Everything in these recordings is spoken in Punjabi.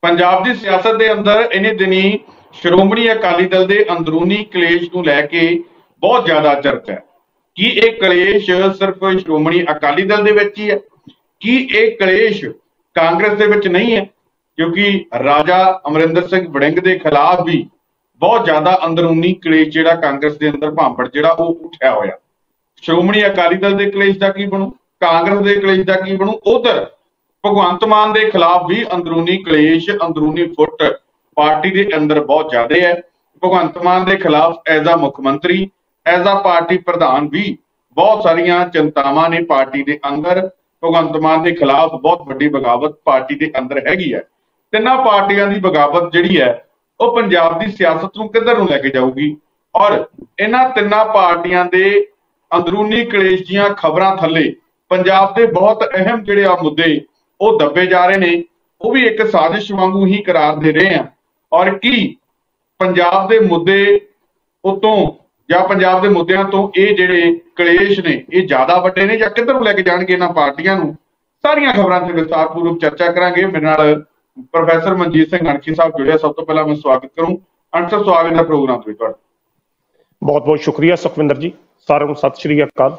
ਪੰਜਾਬ ਦੀ ਸਿਆਸਤ ਦੇ ਅੰਦਰ ਇਹਨੇ ਦਿਨੀ ਸ਼੍ਰੋਮਣੀ ਅਕਾਲੀ ਦਲ ਦੇ ਅੰਦਰੂਨੀ ਕਲੇਸ਼ ਨੂੰ ਲੈ ਕੇ ਬਹੁਤ ਜ਼ਿਆਦਾ ਚਰਚਾ ਹੈ। ਕੀ ਇਹ ਕਲੇਸ਼ ਸਿਰਫ ਸ਼੍ਰੋਮਣੀ ਅਕਾਲੀ ਦਲ ਦੇ ਵਿੱਚ ਹੀ ਹੈ? ਕੀ ਇਹ ਕਲੇਸ਼ ਕਾਂਗਰਸ ਦੇ ਵਿੱਚ ਨਹੀਂ ਹੈ? ਕਿਉਂਕਿ ਰਾਜਾ ਅਮਰਿੰਦਰ ਸਿੰਘ ਵੜਿੰਗ ਦੇ ਖਿਲਾਫ ਵੀ ਬਹੁਤ ਜ਼ਿਆਦਾ ਅੰਦਰੂਨੀ ਕਲੇਸ਼ ਜਿਹੜਾ ਕਾਂਗਰਸ ਦੇ ਅੰਦਰ ਭਾਂਪੜ ਜਿਹੜਾ ਉਹ ਉੱਠਿਆ ਹੋਇਆ। ਸ਼੍ਰੋਮਣੀ ਅਕਾਲੀ ਦਲ ਦੇ ਕਲੇਸ਼ ਦਾ ਕੀ ਬਣੂ, ਕਾਂਗਰਸ ਦੇ ਕਲੇਸ਼ ਦਾ ਕੀ ਬਣੂ? ਉਧਰ ਭਗਵੰਤ ਮਾਨ ਦੇ ਖਿਲਾਫ ਵੀ ਅੰਦਰੂਨੀ ਕਲੇਸ਼, ਅੰਦਰੂਨੀ ਫੁੱਟ ਪਾਰਟੀ ਦੇ ਅੰਦਰ ਬਹੁਤ ਜ਼ਿਆਦਾ ਹੈ। ਭਗਵੰਤ ਮਾਨ ਦੇ ਖਿਲਾਫ ਐਜ਼ ਆ ਮੁੱਖ ਮੰਤਰੀ, ਐਜ਼ ਆ ਪਾਰਟੀ ਪ੍ਰਧਾਨ ਵੀ ਬਹੁਤ ਸਾਰੀਆਂ ਚਿੰਤਾਵਾਂ ਨੇ ਪਾਰਟੀ ਦੇ ਅੰਦਰ। ਭਗਵੰਤ ਮਾਨ ਦੇ ਖਿਲਾਫ ਬਹੁਤ ਵੱਡੀ ਬਗਾਵਤ ਪਾਰਟੀ ਦੇ ਅੰਦਰ ਹੈਗੀ ਹੈ। ਤਿੰਨਾਂ ਪਾਰਟੀਆਂ ਦੀ ਬਗਾਵਤ ਜਿਹੜੀ ਹੈ ਉਹ ਪੰਜਾਬ ਦੀ ਸਿਆਸਤ ਨੂੰ ਕਿੱਧਰ ਨੂੰ ਲੈ ਕੇ ਜਾਊਗੀ, ਔਰ ਇਹਨਾਂ ਤਿੰਨਾਂ ਪਾਰਟੀਆਂ ਦੇ ਅੰਦਰੂਨੀ ਕਲੇਸ਼ ਦੀਆਂ ਖਬਰਾਂ ਥੱਲੇ ਪੰਜਾਬ ਦੇ ਬਹੁਤ ਅਹਿਮ ਜਿਹੜੇ ਆ ਮੁੱਦੇ ਉਹ ਦੱਬੇ ਜਾ ਰਹੇ ਨੇ, ਉਹ ਵੀ ਇੱਕ ਸਾਜ਼ਿਸ਼ ਵਾਂਗੂ ਹੀ ਕਰਾਰ ਦੇ ਰਹੇ ਆ। ਔਰ ਕੀ ਪੰਜਾਬ ਦੇ ਮੁੱਦੇ ਉਤੋਂ ਜਾਂ ਪੰਜਾਬ ਦੇ ਮੁੱਦਿਆਂ ਤੋਂ ਇਹ ਜਿਹੜੇ ਕਲੇਸ਼ ਨੇ ਇਹ ਜ਼ਿਆਦਾ ਵੱਡੇ ਨੇ ਜਾਂ ਕਿੱਧਰ ਨੂੰ ਲੈ ਕੇ ਜਾਣਗੇ ਇਹਨਾਂ ਪਾਰਟੀਆਂ ਨੂੰ? ਸਾਰੀਆਂ ਖਬਰਾਂ ਤੇ ਵਿਸਤਾਰਪੂਰਵਕ ਚਰਚਾ ਕਰਾਂਗੇ। ਮੇਰੇ ਨਾਲ ਪ੍ਰੋਫੈਸਰ ਮਨਜੀਤ ਸਿੰਘ ਅਣਖੀ ਸਾਹਿਬ ਜੁੜਿਆ। ਸਭ ਤੋਂ ਪਹਿਲਾਂ ਮੈਂ ਸਵਾਗਤ ਕਰੂੰ। ਅਣਖ ਸਾਹਿਬ, ਸਵਾਗਤ ਹੈ ਪ੍ਰੋਗਰਾਮ ਤੇ ਤੁਹਾਡਾ। ਬਹੁਤ ਬਹੁਤ ਸ਼ੁਕਰੀਆ ਸੁਖਵਿੰਦਰ ਜੀ, ਸਾਰਿਆਂ ਨੂੰ ਸਤਿ ਸ਼੍ਰੀ ਅਕਾਲ।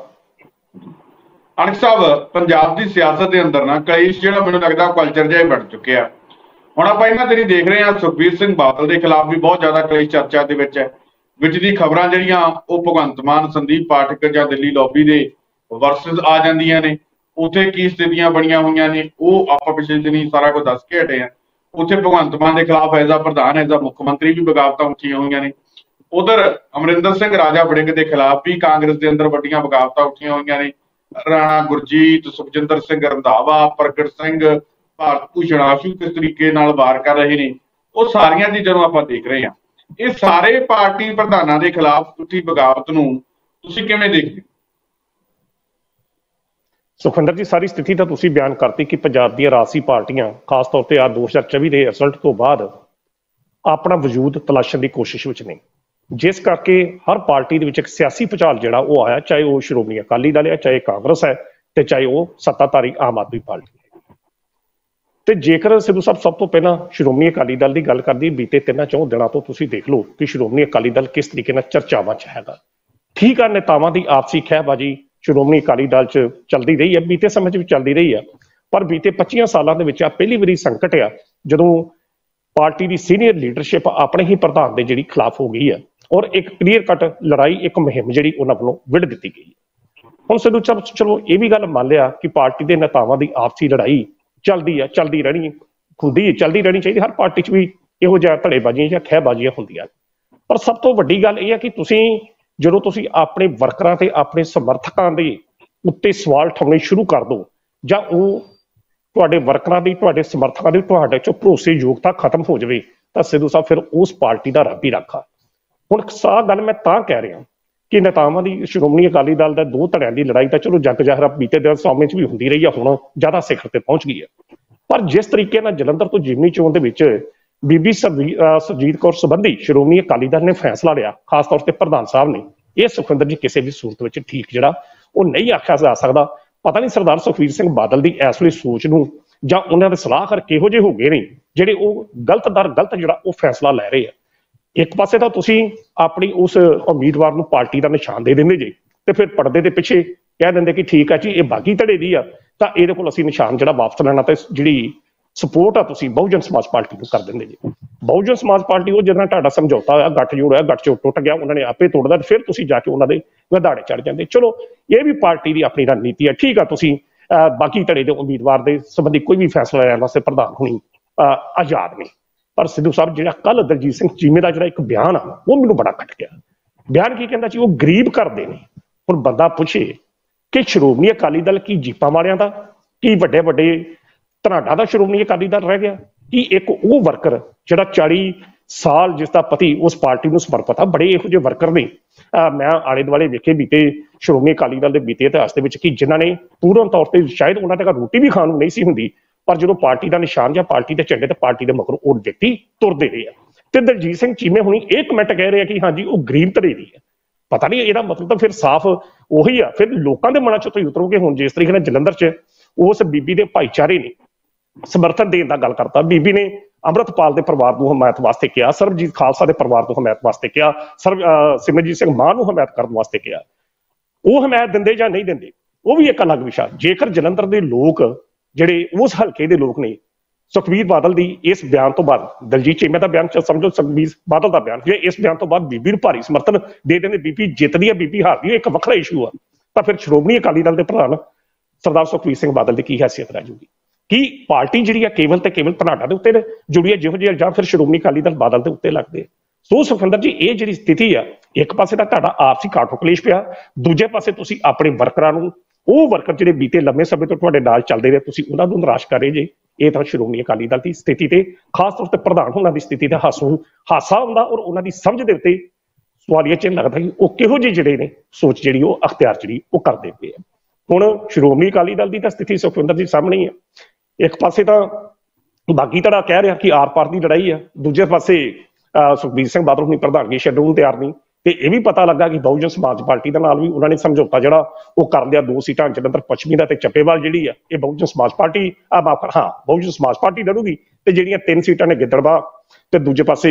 ਅਣਖ ਸਾਹਿਬ, ਪੰਜਾਬ ਦੀ ਸਿਆਸਤ ਦੇ ਅੰਦਰ ਨਾ ਕਲੇਸ਼ ਜਿਹੜਾ ਮੈਨੂੰ ਲੱਗਦਾ ਕਲਚਰ ਜਿਹਾ ਹੀ ਬਣ ਚੁੱਕਿਆ। ਹੁਣ ਆਪਾਂ ਇਹਨਾਂ ਦਿਨੀ ਦੇਖ ਰਹੇ ਹਾਂ ਸੁਖਬੀਰ ਸਿੰਘ ਬਾਦਲ ਦੇ ਖਿਲਾਫ ਵੀ ਬਹੁਤ ਜ਼ਿਆਦਾ ਕਲੇਸ਼ ਚਰਚਾ ਦੇ ਵਿੱਚ ਹੈ। ਵਿੱਚ ਦੀ ਖਬਰਾਂ ਜਿਹੜੀਆਂ ਉਹ ਭਗਵੰਤ ਮਾਨ, ਸੰਦੀਪ ਪਾਠਕ ਜਾਂ ਦਿੱਲੀ ਲੌਬੀ ਦੇ ਵਰਸਸ ਆ ਜਾਂਦੀਆਂ ਨੇ। ਉੱਥੇ ਕੀ ਸਥਿਤੀਆਂ ਬਣੀਆਂ ਹੋਈਆਂ ਨੇ ਉਹ ਆਪਾਂ ਪਿਛਲੇ ਦਿਨੀ ਸਾਰਾ ਕੁਝ ਦੱਸ ਕੇ ਹਟੇ ਆ। ਉੱਥੇ ਭਗਵੰਤ ਮਾਨ ਦੇ ਖਿਲਾਫ ਐਜ਼ ਆ ਪ੍ਰਧਾਨ, ਐਜ਼ ਆ ਮੁੱਖ ਮੰਤਰੀ ਵੀ ਬਗਾਵਤਾਂ ਉੱਠੀਆਂ ਹੋਈਆਂ ਨੇ। ਉਧਰ ਅਮਰਿੰਦਰ ਸਿੰਘ ਰਾਜਾ ਵੜਿੰਗ ਦੇ ਖਿਲਾਫ ਵੀ ਕਾਂਗਰਸ ਦੇ ਅੰਦਰ ਵੱਡੀਆਂ ਬਗਾਵਤਾਂ ਉੱਠੀਆਂ ਹੋਈਆਂ ਨੇ। ਰਾਣਾ ਗੁਰਜੀਤ, ਸੁਖਜਿੰਦਰ ਸਿੰਘ ਰੰਧਾਵਾ, ਪ੍ਰਗਟ ਸਿੰਘ, ਭਾਰਤ ਭੂਸ਼ਣ ਆਸ਼ੂ ਕਿਸ ਤਰੀਕੇ ਨਾਲ ਵਾਰ ਕਰ ਰਹੇ ਨੇ, ਉਹ ਸਾਰੀਆਂ ਚੀਜ਼ਾਂ ਨੂੰ ਆਪਾਂ ਦੇਖ ਰਹੇ ਹਾਂ। ਇਹ ਸਾਰੇ ਪਾਰਟੀ ਪ੍ਰਧਾਨਾਂ ਦੇ ਖਿਲਾਫ ਉੱਠੀ ਬਗਾਵਤ ਨੂੰ ਤੁਸੀਂ ਕਿਵੇਂ ਦੇਖਦੇ? ਸੁਖਵਿੰਦਰ ਜੀ, ਸਾਰੀ ਸਥਿਤੀ ਤਾਂ ਤੁਸੀਂ ਬਿਆਨ ਕਰਤੀ ਕਿ ਪੰਜਾਬ ਦੀਆਂ ਰਾਜਸੀ ਪਾਰਟੀਆਂ ਖਾਸ ਤੌਰ ਤੇ 2024 ਦੇ ਰਿਜ਼ਲਟ ਤੋਂ ਬਾਅਦ ਆਪਣਾ ਵਜੂਦ ਤਲਾਸ਼ਣ ਦੀ ਕੋਸ਼ਿਸ਼ ਵਿੱਚ ਨੇ, ਜਿਸ ਕਰਕੇ ਹਰ ਪਾਰਟੀ ਦੇ ਵਿੱਚ ਇੱਕ ਸਿਆਸੀ ਭੁਚਾਲ ਜਿਹੜਾ ਉਹ ਆਇਆ, ਚਾਹੇ ਉਹ ਸ਼੍ਰੋਮਣੀ ਅਕਾਲੀ ਦਲ ਹੈ, ਚਾਹੇ ਕਾਂਗਰਸ ਹੈ, ਤੇ ਚਾਹੇ ਉਹ ਸੱਤਾਧਾਰੀ ਆਮ ਆਦਮੀ ਪਾਰਟੀ ਹੈ। ਤੇ ਜੇਕਰ ਸਿੱਧੂ ਸਾਹਿਬ ਸਭ ਤੋਂ ਪਹਿਲਾਂ ਸ਼੍ਰੋਮਣੀ ਅਕਾਲੀ ਦਲ ਦੀ ਗੱਲ ਕਰਦੀ, ਬੀਤੇ 3-4 ਦਿਨਾਂ ਤੋਂ ਤੁਸੀਂ ਦੇਖ ਲਓ ਕਿ ਸ਼੍ਰੋਮਣੀ ਅਕਾਲੀ ਦਲ ਕਿਸ ਤਰੀਕੇ ਨਾਲ ਚਰਚਾਵਾਂ 'ਚ ਹੈਗਾ। ਠੀਕ ਆ, ਨੇਤਾਵਾਂ ਦੀ ਆਪਸੀ ਖਹਿਬਾਜ਼ੀ ਸ਼੍ਰੋਮਣੀ ਅਕਾਲੀ ਦਲ 'ਚ ਚੱਲਦੀ ਰਹੀ ਹੈ, ਬੀਤੇ ਸਮੇਂ 'ਚ ਵੀ ਚੱਲਦੀ ਰਹੀ ਹੈ, ਪਰ ਬੀਤੇ 25 ਸਾਲਾਂ ਦੇ ਵਿੱਚ ਆ ਪਹਿਲੀ ਵਾਰੀ ਸੰਕਟ ਆ ਜਦੋਂ ਪਾਰਟੀ ਦੀ ਸੀਨੀਅਰ ਲੀਡਰਸ਼ਿਪ ਆਪਣੇ ਹੀ ਪ੍ਰਧਾਨ ਦੇ ਜਿਹੜੀ ਖਿਲਾਫ ਹੋ ਗਈ ਹੈ, ਔਰ ਇੱਕ ਕਲੀਅਰ ਕੱਟ ਲੜਾਈ, ਇੱਕ ਮੁਹਿੰਮ ਜਿਹੜੀ ਉਹਨਾਂ ਵੱਲੋਂ ਵਿੱਢ ਦਿੱਤੀ ਗਈ। ਹੁਣ ਸਿੱਧੂ ਸਾਹਿਬ ਚਲੋ ਇਹ ਵੀ ਗੱਲ ਮੰਨ ਲਿਆ ਕਿ ਪਾਰਟੀ ਦੇ ਨੇਤਾਵਾਂ ਦੀ ਆਪਸੀ ਲੜਾਈ ਚੱਲਦੀ ਆ, ਚੱਲਦੀ ਰਹਿਣੀ ਹੁੰਦੀ, ਚੱਲਦੀ ਰਹਿਣੀ ਚਾਹੀਦੀ। ਹਰ ਪਾਰਟੀ 'ਚ ਵੀ ਇਹੋ ਜਿਹਾ ਧੜੇਬਾਜ਼ੀਆਂ ਜਾਂ ਖਹਿਬਾਜ਼ੀਆਂ ਹੁੰਦੀਆਂ, ਪਰ ਸਭ ਤੋਂ ਵੱਡੀ ਗੱਲ ਇਹ ਹੈ ਕਿ ਜਦੋਂ ਤੁਸੀਂ ਆਪਣੇ ਵਰਕਰਾਂ ਤੇ ਆਪਣੇ ਸਮਰਥਕਾਂ ਦੇ ਉੱਤੇ ਸਵਾਲ ਉਠਾਉਣੇ ਸ਼ੁਰੂ ਕਰ ਦਿਓ, ਜਾਂ ਉਹ ਤੁਹਾਡੇ ਵਰਕਰਾਂ ਦੀ, ਤੁਹਾਡੇ ਸਮਰਥਕਾਂ ਦੀ ਤੁਹਾਡੇ 'ਚੋਂ ਭਰੋਸੇਯੋਗਤਾ ਖਤਮ ਹੋ ਜਾਵੇ, ਤਾਂ ਸਿੱਧੂ ਸਾਹਿਬ ਫਿਰ ਉਸ ਪਾਰਟੀ ਦਾ ਰੱਬ ਹੀ ਰਾਖਾ। ਹੁਣ ਸਾਹ ਗੱਲ ਮੈਂ ਤਾਂ ਕਹਿ ਰਿਹਾ ਕਿ ਨੇਤਾਵਾਂ ਦੀ, ਸ਼੍ਰੋਮਣੀ ਅਕਾਲੀ ਦਲ ਦਾ ਦੋ ਧੜਿਆਂ ਦੀ ਲੜਾਈ ਤਾਂ ਚਲੋ ਜੱਗ ਜ਼ਾਹਰ ਬੀਤੇ ਦਿਨ ਸਾਹਮਣੇ 'ਚ ਵੀ ਹੁੰਦੀ ਰਹੀ ਆ, ਹੁਣ ਜ਼ਿਆਦਾ ਸਿਖਰ ਤੇ ਪਹੁੰਚ ਗਈ ਹੈ। ਪਰ ਜਿਸ ਤਰੀਕੇ ਨਾਲ ਜਲੰਧਰ ਤੋਂ ਜਿਮਨੀ ਚੋਣ ਦੇ ਵਿੱਚ ਬੀਬੀ ਸਰਜੀਤ ਕੌਰ ਸੰਬੰਧੀ ਸ਼੍ਰੋਮਣੀ ਅਕਾਲੀ ਦਲ ਨੇ ਫੈਸਲਾ ਲਿਆ, ਖਾਸ ਤੌਰ ਤੇ ਪ੍ਰਧਾਨ ਸਾਹਿਬ ਨੇ, ਇਹ ਸੁਖਵਿੰਦਰ ਜੀ ਕਿਸੇ ਵੀ ਸੂਰਤ ਵਿੱਚ ਠੀਕ ਜਿਹੜਾ ਉਹ ਨਹੀਂ ਆਖਿਆ ਜਾ ਸਕਦਾ। ਪਤਾ ਨਹੀਂ ਸਰਦਾਰ ਸੁਖਬੀਰ ਸਿੰਘ ਬਾਦਲ ਦੀ ਇਸ ਵੇਲੇ ਸੋਚ ਨੂੰ ਜਾਂ ਉਹਨਾਂ ਦੇ ਸਲਾਹਕਾਰ ਕਿਹੋ ਜਿਹੇ ਹੋ ਗਏ ਨੇ ਜਿਹੜੇ ਉਹ ਗਲਤ ਜਿਹੜਾ ਉਹ ਫੈਸਲਾ ਲੈ ਰਹੇ ਆ। ਇੱਕ ਪਾਸੇ ਤਾਂ ਤੁਸੀਂ ਆਪਣੀ ਉਸ ਉਮੀਦਵਾਰ ਨੂੰ ਪਾਰਟੀ ਦਾ ਨਿਸ਼ਾਨ ਦੇ ਦਿੰਦੇ ਜੇ, ਤੇ ਫਿਰ ਪਰਦੇ ਦੇ ਪਿੱਛੇ ਕਹਿ ਦਿੰਦੇ ਕਿ ਠੀਕ ਆ ਜੀ ਇਹ ਬਾਗੀ ਧੜੇ ਦੀ ਆ, ਤਾਂ ਇਹਦੇ ਕੋਲ ਅਸੀਂ ਨਿਸ਼ਾਨ ਜਿਹੜਾ ਵਾਪਸ ਲੈਣਾ, ਤੇ ਜਿਹੜੀ ਸਪੋਰਟ ਆ ਤੁਸੀਂ ਬਹੁਜਨ ਸਮਾਜ ਪਾਰਟੀ ਨੂੰ ਕਰ ਦਿੰਦੇ ਜੀ। ਬਹੁਜਨ ਸਮਾਜ ਪਾਰਟੀ ਉਹ ਜਿਹਨਾਂ ਤੁਹਾਡਾ ਸਮਝੌਤਾ ਹੋਇਆ, ਗੱਠਜੋੜ ਹੋਇਆ, ਗੱਠਜੋੜ ਟੁੱਟ ਗਿਆ, ਉਹਨਾਂ ਨੇ ਆਪੇ ਤੋੜਦਾ, ਫਿਰ ਤੁਸੀਂ ਜਾ ਕੇ ਉਹਨਾਂ ਦੇ ਗਧਾੜੇ ਚੜ ਜਾਂਦੇ। ਚਲੋ ਇਹ ਵੀ ਪਾਰਟੀ ਦੀ ਆਪਣੀ ਰਣਨੀਤੀ ਹੈ, ਠੀਕ ਆ। ਤੁਸੀਂ ਬਾਕੀ ਧੜੇ ਦੇ ਉਮੀਦਵਾਰ ਦੇ ਸੰਬੰਧੀ ਕੋਈ ਵੀ ਫੈਸਲਾ ਲੈਣ ਵਾਸਤੇ ਪ੍ਰਧਾਨ ਹੋਣੀ ਆਜ਼ਾਦ ਨਹੀਂ। ਪਰ ਸਿੱਧੂ ਸਾਹਿਬ ਜਿਹੜਾ ਕੱਲ ਦਲਜੀਤ ਸਿੰਘ ਚੀਮੇ ਦਾ ਜਿਹੜਾ ਇੱਕ ਬਿਆਨ ਆ ਉਹ ਮੈਨੂੰ ਬੜਾ ਖੱਟ ਗਿਆ। ਬਿਆਨ ਕੀ ਕਹਿੰਦਾ ਜੀ, ਉਹ ਗਰੀਬ ਕਰਦੇ ਨੇ। ਹੁਣ ਬੰਦਾ ਪੁੱਛੇ ਕਿ ਸ਼੍ਰੋਮਣੀ ਅਕਾਲੀ ਦਲ ਕੀ ਜੀਪਾਂ ਵਾਲਿਆਂ ਦਾ, ਕੀ ਵੱਡੇ ਵੱਡੇ ਧਨਾਡਾ ਦਾ ਸ਼੍ਰੋਮਣੀ ਅਕਾਲੀ ਦਲ ਰਹਿ ਗਿਆ? ਕੀ ਇੱਕ ਉਹ ਵਰਕਰ ਜਿਹੜਾ 40 ਸਾਲ ਜਿਸ ਦਾ ਪਤੀ ਉਸ ਪਾਰਟੀ ਨੂੰ ਸਮਰਪਿਤ ਆ? ਬੜੇ ਇਹੋ ਜਿਹੇ ਵਰਕਰ ਨੇ ਮੈਂ ਆਲੇ ਦੁਆਲੇ ਵੇਖੇ ਬੀਤੇ ਸ਼੍ਰੋਮਣੀ ਅਕਾਲੀ ਦਲ ਦੇ ਬੀਤੇ ਇਤਿਹਾਸ ਦੇ ਵਿੱਚ, ਕਿ ਜਿਨ੍ਹਾਂ ਨੇ ਪੂਰਨ ਤੌਰ ਤੇ ਸ਼ਾਇਦ ਉਹਨਾਂ ਦੇ ਘਰ ਰੋਟੀ ਵੀ ਖਾਣ ਨੂੰ ਨਹੀਂ ਸੀ ਹੁੰਦੀ, ਪਰ ਜਦੋਂ ਪਾਰਟੀ ਦਾ ਨਿਸ਼ਾਨ ਜਾਂ ਪਾਰਟੀ ਦੇ ਝੰਡੇ ਤੇ ਪਾਰਟੀ ਦੇ ਮਗਰ ਉਹ ਵਿਅਕਤੀ ਤੁਰਦੇ ਰਹੇ ਆ। ਤੇ ਦਲਜੀਤ ਸਿੰਘ ਚੀਮੇ ਹੁਣੀ ਇਹ ਕਮੈਂਟ ਕਹਿ ਰਹੇ ਆ ਕਿ ਹਾਂਜੀ ਉਹ ਗਰੀਬ ਧੜੇ ਦੀ ਹੈ। ਪਤਾ ਨਹੀਂ ਇਹਦਾ ਮਤਲਬ ਤਾਂ ਫਿਰ ਸਾਫ਼ ਉਹੀ ਆ, ਫਿਰ ਲੋਕਾਂ ਦੇ ਮਨਾਂ 'ਚ ਤੁਸੀਂ ਉਤਰੋਗੇ। ਹੁਣ ਜਿਸ ਤਰੀਕੇ ਨਾਲ ਜਲੰਧਰ 'ਚ ਉਸ ਬੀਬੀ ਦੇ ਭਾਈਚਾਰੇ ਨੇ ਸਮਰਥਨ ਦੇਣ ਦਾ ਗੱਲ ਕਰਤਾ, ਬੀਬੀ ਨੇ ਅੰਮ੍ਰਿਤਪਾਲ ਦੇ ਪਰਿਵਾਰ ਨੂੰ ਹਮਾਇਤ ਵਾਸਤੇ ਕਿਹਾ, ਸਰਬਜੀਤ ਖਾਲਸਾ ਦੇ ਪਰਿਵਾਰ ਨੂੰ ਹਮਾਇਤ ਵਾਸਤੇ ਕਿਹਾ, ਸਿਮਰਜੀਤ ਸਿੰਘ ਮਾਨ ਨੂੰ ਹਮਾਇਤ ਕਰਨ ਵਾਸਤੇ ਕਿਹਾ। ਉਹ ਹਮਾਇਤ ਦਿੰਦੇ ਜਾਂ ਨਹੀਂ ਦਿੰਦੇ ਉਹ ਵੀ ਇੱਕ ਅਲੱਗ ਵਿਸ਼ਾ। ਜੇਕਰ ਜਲੰਧਰ ਦੇ ਲੋਕ ਜਿਹੜੇ ਉਸ ਹਲਕੇ ਦੇ ਲੋਕ ਨੇ ਸੁਖਬੀਰ ਬਾਦਲ ਦੀ ਇਸ ਬਿਆਨ ਤੋਂ ਬਾਅਦ, ਦਲਜੀਤ ਚੀਮਾ ਦਾ ਬਿਆਨ ਸਮਝੋ, ਸੁਖਬੀਰ ਬਾਦਲ ਦਾ ਬਿਆਨ, ਜੇ ਇਸ ਬਿਆਨ ਤੋਂ ਬਾਅਦ ਬੀਬੀ ਨੂੰ ਭਾਰੀ ਸਮਰਥਨ ਦੇ ਦਿੰਦੇ, ਬੀਬੀ ਜਿੱਤਦੀ ਹੈ ਬੀਬੀ ਹਾਰਦੀ ਹੈ, ਇੱਕ ਵੱਖਰਾ ਇਸ਼ੂ ਆ, ਤਾਂ ਫਿਰ ਸ਼੍ਰੋਮਣੀ ਅਕਾਲੀ ਦਲ ਦੇ ਪ੍ਰਧਾਨ ਸਰਦਾਰ ਸੁਖਬੀਰ ਸਿੰਘ ਬਾਦਲ ਦੀ ਕੀ ਹੈਸੀਅਤ ਰਹਿ ਜੂਗੀ? ਕੀ ਪਾਰਟੀ ਜਿਹੜੀ ਆ ਕੇਵਲ ਤੇ ਕੇਵਲ ਧਨਾਡਾ ਦੇ ਉੱਤੇ ਜੁੜੀ ਹੈ ਜਿਹੋ ਜਿਹੀ, ਜਾਂ ਫਿਰ ਸ਼੍ਰੋਮਣੀ ਅਕਾਲੀ ਦਲ ਬਾਦਲ ਦੇ ਉੱਤੇ ਲੱਗਦੇ? ਸੋ ਸੁਖਵਿੰਦਰ ਜੀ, ਇਹ ਜਿਹੜੀ ਸਥਿਤੀ ਆ, ਇੱਕ ਪਾਸੇ ਤਾਂ ਤੁਹਾਡਾ ਆਪਸੀ ਕਾਟੋ ਕਲੇਸ਼ ਪਿਆ, ਦੂਜੇ ਪਾਸੇ ਤੁਸੀਂ ਆਪਣੇ ਵਰਕਰਾਂ ਨੂੰ, ਉਹ ਵਰਕਰ ਜਿਹੜੇ ਬੀਤੇ ਲੰਮੇ ਸਮੇਂ ਤੋਂ ਤੁਹਾਡੇ ਨਾਲ ਚੱਲਦੇ ਰਹੇ, ਤੁਸੀਂ ਉਹਨਾਂ ਨੂੰ ਨਿਰਾਸ਼ ਕਰ ਰਹੇ ਜੇ। ਇਹ ਤਾਂ ਸ਼੍ਰੋਮਣੀ ਅਕਾਲੀ ਦਲ ਦੀ ਸਥਿਤੀ ਤੇ, ਖਾਸ ਤੌਰ ਤੇ ਪ੍ਰਧਾਨ ਹੋਣਾ ਦੀ ਸਥਿਤੀ ਤੇ ਹਾਸਾ ਹੁੰਦਾ, ਔਰ ਉਹਨਾਂ ਦੀ ਸਮਝ ਦੇ ਉੱਤੇ ਸਵਾਲੀਆ ਚਿੰਨ੍ਹ ਲੱਗਦਾ ਕਿ ਉਹ ਕਿਹੋ ਜਿਹੇ ਜਿਹੜੇ ਨੇ ਸੋਚ ਜਿਹੜੀ ਉਹ ਅਖਤਿਆਰ ਜਿਹੜੀ ਉਹ ਕਰਦੇ ਪਏ ਆ। ਹੁਣ ਸ਼੍ਰੋਮਣੀ ਅਕਾਲੀ ਦਲ ਦੀ ਤਾਂ ਸਥਿਤੀ ਸੁਖਵਿੰਦਰ ਜੀ ਸਾਹਮਣੇ ਹੀ ਆ। ਇੱਕ ਪਾਸੇ ਤਾਂ ਬਾਗੀ ਧੜਾ ਕਹਿ ਰਿਹਾ ਕਿ ਆਰ ਪਾਰ ਦੀ ਲੜਾਈ ਆ, ਦੂਜੇ ਪਾਸੇ ਸੁਖਬੀਰ ਸਿੰਘ ਬਾਦਲ ਆਪਣੀ ਪ੍ਰਧਾਨਗੀ ਛੱਡਣ ਨੂੰ ਤਿਆਰ ਨਹੀਂ, ਤੇ ਇਹ ਵੀ ਪਤਾ ਲੱਗਾ ਕਿ ਬਹੁਜਨ ਸਮਾਜ ਪਾਰਟੀ ਦੇ ਨਾਲ ਵੀ ਉਹਨਾਂ ਨੇ ਸਮਝੌਤਾ ਜਿਹੜਾ ਉਹ ਕਰ ਲਿਆ। 2 ਸੀਟਾਂ ਜਲੰਧਰ ਪੱਛਮੀ ਦਾ ਤੇ ਚੱਪੇਵਾਲ ਜਿਹੜੀ ਆ ਇਹ ਬਹੁਜਨ ਸਮਾਜ ਪਾਰਟੀ ਬਹੁਜਨ ਸਮਾਜ ਪਾਰਟੀ ਲੜੂਗੀ, ਤੇ ਜਿਹੜੀਆਂ 3 ਸੀਟਾਂ ਨੇ ਗਿੱਦੜਬਾਹ ਤੇ ਦੂਜੇ ਪਾਸੇ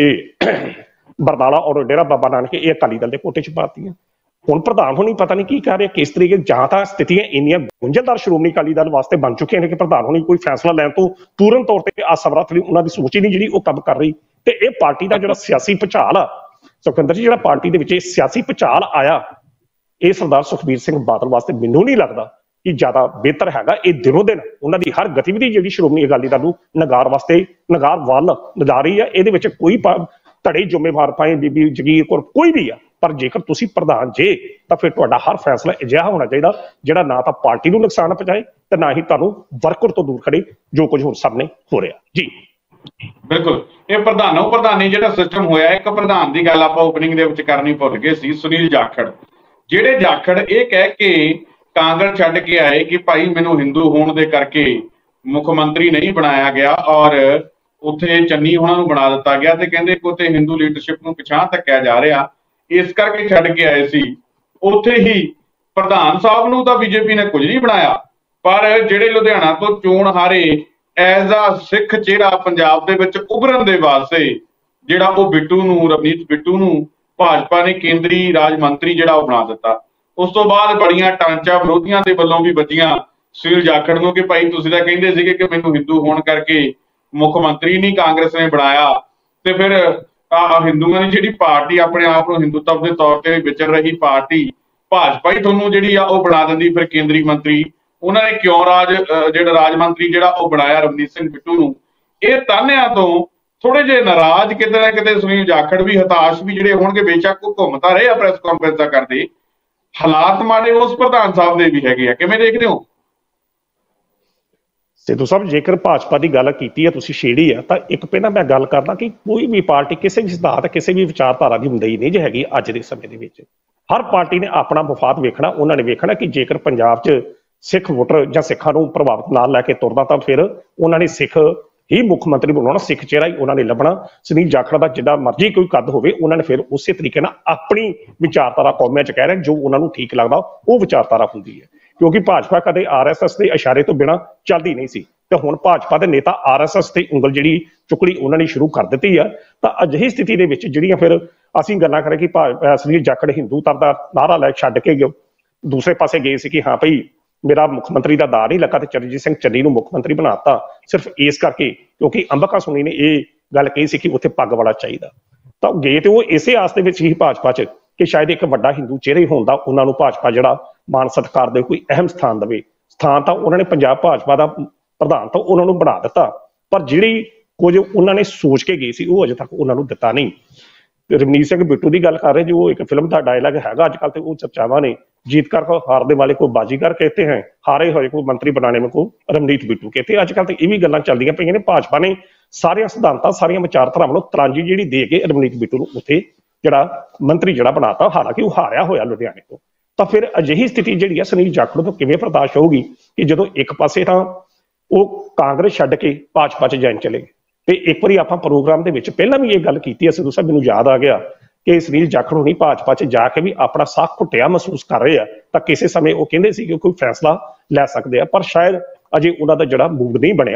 ਬਰਨਾਲਾ ਔਰ ਡੇਰਾ ਬਾਬਾ ਨਾਨਕ, ਇਹ ਅਕਾਲੀ ਦਲ ਦੇ ਕੋਟੇ ਚ ਪਾਤੀਆਂ। ਹੁਣ ਪ੍ਰਧਾਨ ਹੋਣੀ ਪਤਾ ਨਹੀਂ ਕੀ ਕਰ ਰਿਹਾ, ਕਿਸ ਤਰੀਕੇ, ਜਾਂ ਤਾਂ ਸਥਿਤੀਆਂ ਇੰਨੀਆਂ ਗੁੰਝਲਦਾਰ ਸ਼੍ਰੋਮਣੀ ਅਕਾਲੀ ਦਲ ਵਾਸਤੇ ਬਣ ਚੁੱਕੀਆਂ ਨੇ ਕਿ ਪ੍ਰਧਾਨ ਹੋਣੀ ਕੋਈ ਫੈਸਲਾ ਲੈਣ ਤੋਂ ਪੂਰਨ ਤੌਰ ਤੇ ਅਸਮਰੱਥ, ਉਹਨਾਂ ਦੀ ਸੋਚ ਹੀ ਨਹੀਂ ਜਿਹੜੀ ਉਹ ਕੰਮ ਕਰ ਰਹੀ। ਤੇ ਇਹ ਪਾਰਟੀ ਦਾ ਜਿਹੜਾ ਸਿਆਸੀ ਭੁਚਾਲ ਆ ਸੁਖਵਿੰਦਰ ਜੀ, ਜਿਹੜਾ ਪਾਰਟੀ ਦੇ ਵਿੱਚ ਇਹ ਸਿਆਸੀ ਭੁਚਾਲ ਆਇਆ, ਇਹ ਸਰਦਾਰ ਸੁਖਬੀਰ ਸਿੰਘ ਬਾਦਲ ਵਾਸਤੇ ਮੈਨੂੰ ਨਹੀਂ ਲੱਗਦਾ ਕਿ ਜ਼ਿਆਦਾ ਬਿਹਤਰ ਹੈਗਾ। ਇਹ ਦਿਨੋਂ ਦਿਨ ਉਹਨਾਂ ਦੀ ਹਰ ਗਤੀਵਿਧੀ ਜਿਹੜੀ ਸ਼੍ਰੋਮਣੀ ਅਕਾਲੀ ਦਲ ਨੂੰ ਨਗਾਰ ਵੱਲ ਲਿਜਾ ਰਹੀ ਹੈ। ਇਹਦੇ ਵਿੱਚ ਕੋਈ ਧੜੇ ਜ਼ਿੰਮੇਵਾਰ ਪਾਏ ਬੀਬੀ ਜਗੀਰ ਕੌਰ ਕੋਈ ਵੀ ਆ, ਪਰ ਜੇਕਰ ਤੁਸੀਂ ਪ੍ਰਧਾਨ ਜੇ ਤਾਂ ਫਿਰ ਤੁਹਾਡਾ ਹਰ ਫੈਸਲਾ ਅਜਿਹਾ ਹੋਣਾ ਚਾਹੀਦਾ ਜਿਹੜਾ ਨਾ ਤਾਂ ਪਾਰਟੀ ਨੂੰ ਨੁਕਸਾਨ ਪਹੁੰਚਾਏ ਤੇ ਨਾ ਹੀ ਤੁਹਾਨੂੰ ਵਰਕਰ ਤੋਂ ਦੂਰ ਖੜੇ, ਜੋ ਕੁਝ ਹੁਣ ਸਾਹਮਣੇ ਹੋ ਰਿਹਾ ਜੀ। ਬਿਲਕੁਲ, ਇਹ ਪ੍ਰਧਾਨੀ ਜਿਹੜਾ ਸਿਸਟਮ ਹੋਇਆ, ਇੱਕ ਪ੍ਰਧਾਨ ਦੀ ਗੱਲ ਆਪਾਂ ਓਪਨਿੰਗ ਦੇ ਵਿੱਚ ਕਰਨੀ ਭੁੱਲ ਗਏ ਸੀ, ਸੁਨੀਲ ਜਾਖੜ, ਜਿਹੜੇ ਜਾਖੜ ਇਹ ਕਹਿ ਕੇ ਕਾਂਗਰਸ ਛੱਡ ਕੇ ਆਏ ਕਿ ਭਾਈ ਮੈਨੂੰ ਹਿੰਦੂ ਹੋਣ ਦੇ ਕਰਕੇ ਮੁੱਖ ਮੰਤਰੀ ਨਹੀਂ ਬਣਾਇਆ ਗਿਆ ਔਰ ਉੱਥੇ ਚੰਨੀ ਉਹਨਾਂ ਨੂੰ ਬਣਾ ਦਿੱਤਾ ਗਿਆ, ਤੇ ਕਹਿੰਦੇ ਕਿ ਉੱਥੇ ਹਿੰਦੂ ਲੀਡਰਸ਼ਿਪ ਨੂੰ ਪਿਛਾਂਹ ਧੱਕਿਆ ਜਾ ਰਿਹਾ, ਇਸ ਕਰਕੇ ਛੱਡ ਕੇ ਆਏ ਸੀ। ਉੱਥੇ ਹੀ ਪ੍ਰਧਾਨ ਸਾਹਿਬ ਨੂੰ ਤਾਂ ਬੀਜੇਪੀ ਨੇ ਕੁਝ ਨਹੀਂ ਬਣਾਇਆ, ਪਰ ਜਿਹੜੇ ਲੁਧਿਆਣਾ ਤੋਂ ਚੋਣ ਹਾਰੇ ਐਜ਼ ਆ ਸਿੱਖ ਚਿਹਰਾ ਪੰਜਾਬ ਦੇ ਵਿੱਚ ਉਭਰਨ ਦੇ ਵਾਸਤੇ ਜਿਹੜਾ ਉਹ ਰਵਨੀਤ ਬਿੱਟੂ ਨੂੰ ਭਾਜਪਾ ਨੇ ਕੇਂਦਰੀ ਰਾਜ ਮੰਤਰੀ ਜਿਹੜਾ ਉਹ ਬਣਾ ਦਿੱਤਾ। ਉਸ ਤੋਂ ਬਾਅਦ ਬੜੀਆਂ ਟਾਂਚਾ ਵਿਰੋਧੀਆਂ ਦੇ ਵੱਲੋਂ ਵੀ ਵੱਜੀਆਂ ਸੁਨੀਲ ਜਾਖੜ ਨੂੰ ਕਿ ਭਾਈ ਤੁਸੀਂ ਤਾਂ ਕਹਿੰਦੇ ਸੀਗੇ ਕਿ ਮੈਨੂੰ ਹਿੰਦੂ ਹੋਣ ਕਰਕੇ ਮੁੱਖ ਮੰਤਰੀ ਨਹੀਂ ਕਾਂਗਰਸ ਨੇ ਬਣਾਇਆ, ਤੇ ਫਿਰ ਹਿੰਦੂਆਂ ਦੀ ਜਿਹੜੀ ਪਾਰਟੀ ਆਪਣੇ ਆਪ ਨੂੰ ਹਿੰਦੂਤਵ ਦੇ ਤੌਰ ਤੇ ਵਿਚਰ ਰਹੀ ਪਾਰਟੀ ਭਾਜਪਾ ਹੀ ਤੁਹਾਨੂੰ ਜਿਹੜੀ ਆ ਉਹ ਬਣਾ ਦਿੰਦੀ ਫਿਰ ਕੇਂਦਰੀ ਮੰਤਰੀ। ਉਹਨਾਂ ਨੇ ਕਿਉਂ ਜਿਹੜਾ ਰਾਜ ਮੰਤਰੀ ਜਿਹੜਾ ਉਹ ਬਣਾਇਆ ਰਵਨੀਤ ਸਿੰਘ ਬਿੱਟੂ ਨੂੰ। ਇਹ ਤਾਨਿਆਂ ਤੋਂ ਥੋੜੇ ਜਿਹੇ ਨਾਰਾਜ਼ ਕਿਤੇ ਨਾ ਕਿਤੇ ਸੁਨੀਲ ਜਾਖੜ ਵੀ, ਹਤਾਸ਼ ਵੀ ਜਿਹੜੇ ਹੋਣਗੇ, ਬੇਸ਼ੱਕ ਉਹ ਘੁੰਮਦਾ ਰਹੇ ਆ ਪ੍ਰੈਸ ਕਾਨਫਰੰਸਾਂ ਕਰਦੇ। ਹਾਲਾਤ ਮਾੜੇ ਉਸ ਪ੍ਰਧਾਨ ਸਾਹਿਬ ਦੇ ਵੀ ਹੈਗੇ ਆ, ਕਿਵੇਂ ਦੇਖਦੇ ਹੋ? ਸਿੱਧੂ ਸਾਹਿਬ, ਜੇਕਰ ਭਾਜਪਾ ਦੀ ਗੱਲ ਕੀਤੀ ਹੈ ਤੁਸੀਂ ਛੇੜੀ ਆ, ਤਾਂ ਇੱਕ ਪਹਿਲਾਂ ਮੈਂ ਗੱਲ ਕਰਦਾ ਕਿ ਕੋਈ ਵੀ ਪਾਰਟੀ ਕਿਸੇ ਵੀ ਸਿਧਾਂਤ, ਕਿਸੇ ਵੀ ਵਿਚਾਰਧਾਰਾ ਦੀ ਹੁੰਦੀ ਨਹੀਂ ਜੇ ਹੈਗੀ ਅੱਜ ਦੇ ਸਮੇਂ ਦੇ ਵਿੱਚ। ਹਰ ਪਾਰਟੀ ਨੇ ਆਪਣਾ ਮਫਾਦ ਵੇਖਣਾ। ਉਹਨਾਂ ਨੇ ਵੇਖਣਾ ਕਿ ਜੇਕਰ ਪੰਜਾਬ 'ਚ ਸਿੱਖ ਵੋਟਰ ਜਾਂ ਸਿੱਖਾਂ ਨੂੰ ਪ੍ਰਭਾਵਿਤ ਨਾਲ ਲੈ ਕੇ ਤੁਰਦਾ, ਤਾਂ ਫਿਰ ਉਹਨਾਂ ਨੇ ਸਿੱਖ ਹੀ ਮੁੱਖ ਮੰਤਰੀ ਬਣਾਉਣਾ, ਸਿੱਖ ਚਿਹਰਾ ਹੀ ਉਹਨਾਂ ਨੇ ਲੱਭਣਾ। ਸੁਨੀਲ ਜਾਖੜ ਦਾ ਜਿੱਦਾਂ ਮਰਜ਼ੀ ਕੋਈ ਕੱਦ ਹੋਵੇ, ਉਹਨਾਂ ਨੇ ਫਿਰ ਉਸੇ ਤਰੀਕੇ ਨਾਲ ਆਪਣੀ ਵਿਚਾਰਧਾਰਾ ਕੌਮੀਆਂ 'ਚ ਕਹਿ ਰਹੇ ਜੋ ਉਹਨਾਂ ਨੂੰ ਠੀਕ ਲੱਗਦਾ ਉਹ ਵਿਚਾਰਧਾਰਾ ਹੁੰਦੀ ਹੈ। ਕਿਉਂਕਿ ਭਾਜਪਾ ਕਦੇ RSS ਦੇ ਇਸ਼ਾਰੇ ਤੋਂ ਬਿਨਾਂ ਚੱਲਦੀ ਨਹੀਂ ਸੀ, ਤੇ ਹੁਣ ਭਾਜਪਾ ਦੇ ਨੇਤਾ RSS ਤੇ ਉਂਗਲ ਜਿਹੜੀ ਚੁੱਕਣੀ ਉਹਨਾਂ ਨੇ ਸ਼ੁਰੂ ਕਰ ਦਿੱਤੀ ਆ। ਤਾਂ ਅਜਿਹੀ ਸਥਿਤੀ ਦੇ ਵਿੱਚ ਜਿਹੜੀਆਂ ਫਿਰ ਅਸੀਂ ਗੱਲਾਂ ਕਰੇ ਕਿ ਸੁਨੀਲ ਜਾਖੜ ਹਿੰਦੂ ਧਰਮ ਦਾ ਨਾਅਰਾ ਲੈ ਛੱਡ ਕੇ ਦੂਸਰੇ ਪਾਸੇ ਗਏ ਸੀ ਕਿ ਹਾਂ ਭਾਈ ਮੇਰਾ ਮੁੱਖ ਮੰਤਰੀ ਦਾ ਦਾਅ ਨਹੀਂ ਲੱਗਾ ਤੇ ਚਰਨਜੀਤ ਸਿੰਘ ਚੰਨੀ ਨੂੰ ਮੁੱਖ ਮੰਤਰੀ ਬਣਾਤਾ, ਸਿਰਫ ਇਸ ਕਰਕੇ ਕਿਉਂਕਿ ਅੰਬਿਕਾ ਸੋਨੀ ਨੇ ਇਹ ਗੱਲ ਕਹੀ ਸੀ ਕਿ ਉੱਥੇ ਪੱਗ ਵਾਲਾ ਚਾਹੀਦਾ। ਤਾਂ ਗਏ ਤੇ ਉਹ ਇਸੇ ਆਸ ਦੇ ਵਿੱਚ ਹੀ ਭਾਜਪਾ 'ਚ ਕਿ ਸ਼ਾਇਦ ਇੱਕ ਵੱਡਾ ਹਿੰਦੂ ਚਿਹਰੇ ਹੋਣ ਦਾ ਉਹਨਾਂ ਨੂੰ ਭਾਜਪਾ ਜਿਹੜਾ ਮਾਨ ਸਤਿਕਾਰ ਦੇ ਕੋਈ ਅਹਿਮ ਸਥਾਨ ਦੇਵੇ। ਸਥਾਨ ਤਾਂ ਉਹਨਾਂ ਨੇ ਪੰਜਾਬ ਭਾਜਪਾ ਦਾ ਪ੍ਰਧਾਨ ਤਾਂ ਉਹਨਾਂ ਨੂੰ ਬਣਾ ਦਿੱਤਾ, ਪਰ ਜਿਹੜੀ ਕੁਝ ਉਹਨਾਂ ਨੇ ਸੋਚ ਕੇ ਗਏ ਸੀ ਉਹ ਅਜੇ ਤੱਕ ਉਹਨਾਂ ਨੂੰ ਦਿੱਤਾ ਨਹੀਂ। ਰਵਨੀਤ ਸਿੰਘ ਬਿੱਟੂ ਦੀ ਗੱਲ ਕਰ ਰਹੇ, ਜੋ ਇੱਕ ਫਿਲਮ ਦਾ ਡਾਇਲੌਗ ਹੈਗਾ ਅੱਜ ਕੱਲ੍ਹ, ਤੇ ਉਹ ਚਰਚਾਵਾਂ ਨੇ, जीत कर हारने वाले को बाजीगर कहते हैं, हारे हुए को मंत्री बनाने में को रवनीत बिट्टू कहते हैं। अजकल तो ये भी गल्लां चलदियां पईयां ने, भाजपा ने सारियां सिद्धांतां सारियां विचारधारावां नूं तरांजी जिहड़ी दे के रवनीत बिट्टू नूं उत्थे जिहड़ा मंत्री जिहड़ा बनाता, हालांकि वो हारिया होया लुधियाने तो। ਤਾਂ ਫਿਰ ਅਜਿਹੀ ਸਥਿਤੀ ਜਿਹੜੀ ਹੈ ਸੁਨੀਲ ਜਾਖੜ ਤੋਂ ਕਿਵੇਂ ਬਰਦਾਸ਼ਤ ਹੋਊਗੀ ਕਿ ਜਦੋਂ ਇੱਕ ਪਾਸੇ ਤਾਂ ਉਹ ਕਾਂਗਰਸ ਛੱਡ ਕੇ ਭਾਜਪਾ 'ਚ ਜੁਆਇਨ ਚਲੇ ਗਏ। ਤੇ ਇੱਕ ਵਾਰੀ ਆਪਾਂ ਪ੍ਰੋਗਰਾਮ ਦੇ ਵਿੱਚ ਪਹਿਲਾਂ ਵੀ ਇਹ ਗੱਲ ਕੀਤੀ ਹੈ ਸਿੱਧੂ ਸਾਹਿਬ, ਮੈਨੂੰ ਯਾਦ ਆ ਗਿਆ ਕਿ ਸੁਨੀਲ ਜਾਖੜ ਹੋਣੀ ਭਾਜਪਾ 'ਚ ਜਾ ਕੇ ਵੀ ਆਪਣਾ ਸਾਹ ਘੁੱਟਿਆ ਮਹਿਸੂਸ ਕਰ ਰਹੇ ਆ। ਤਾਂ ਕਿਸੇ ਸਮੇਂ ਉਹ ਕਹਿੰਦੇ ਸੀ ਕਿ ਕੋਈ ਫੈਸਲਾ ਲੈ ਸਕਦੇ ਆ, ਪਰ ਸ਼ਾਇਦ ਅਜੇ ਉਹਨਾਂ ਦਾ ਜਿਹੜਾ ਮੂਡ ਨਹੀਂ ਬਣਿਆ।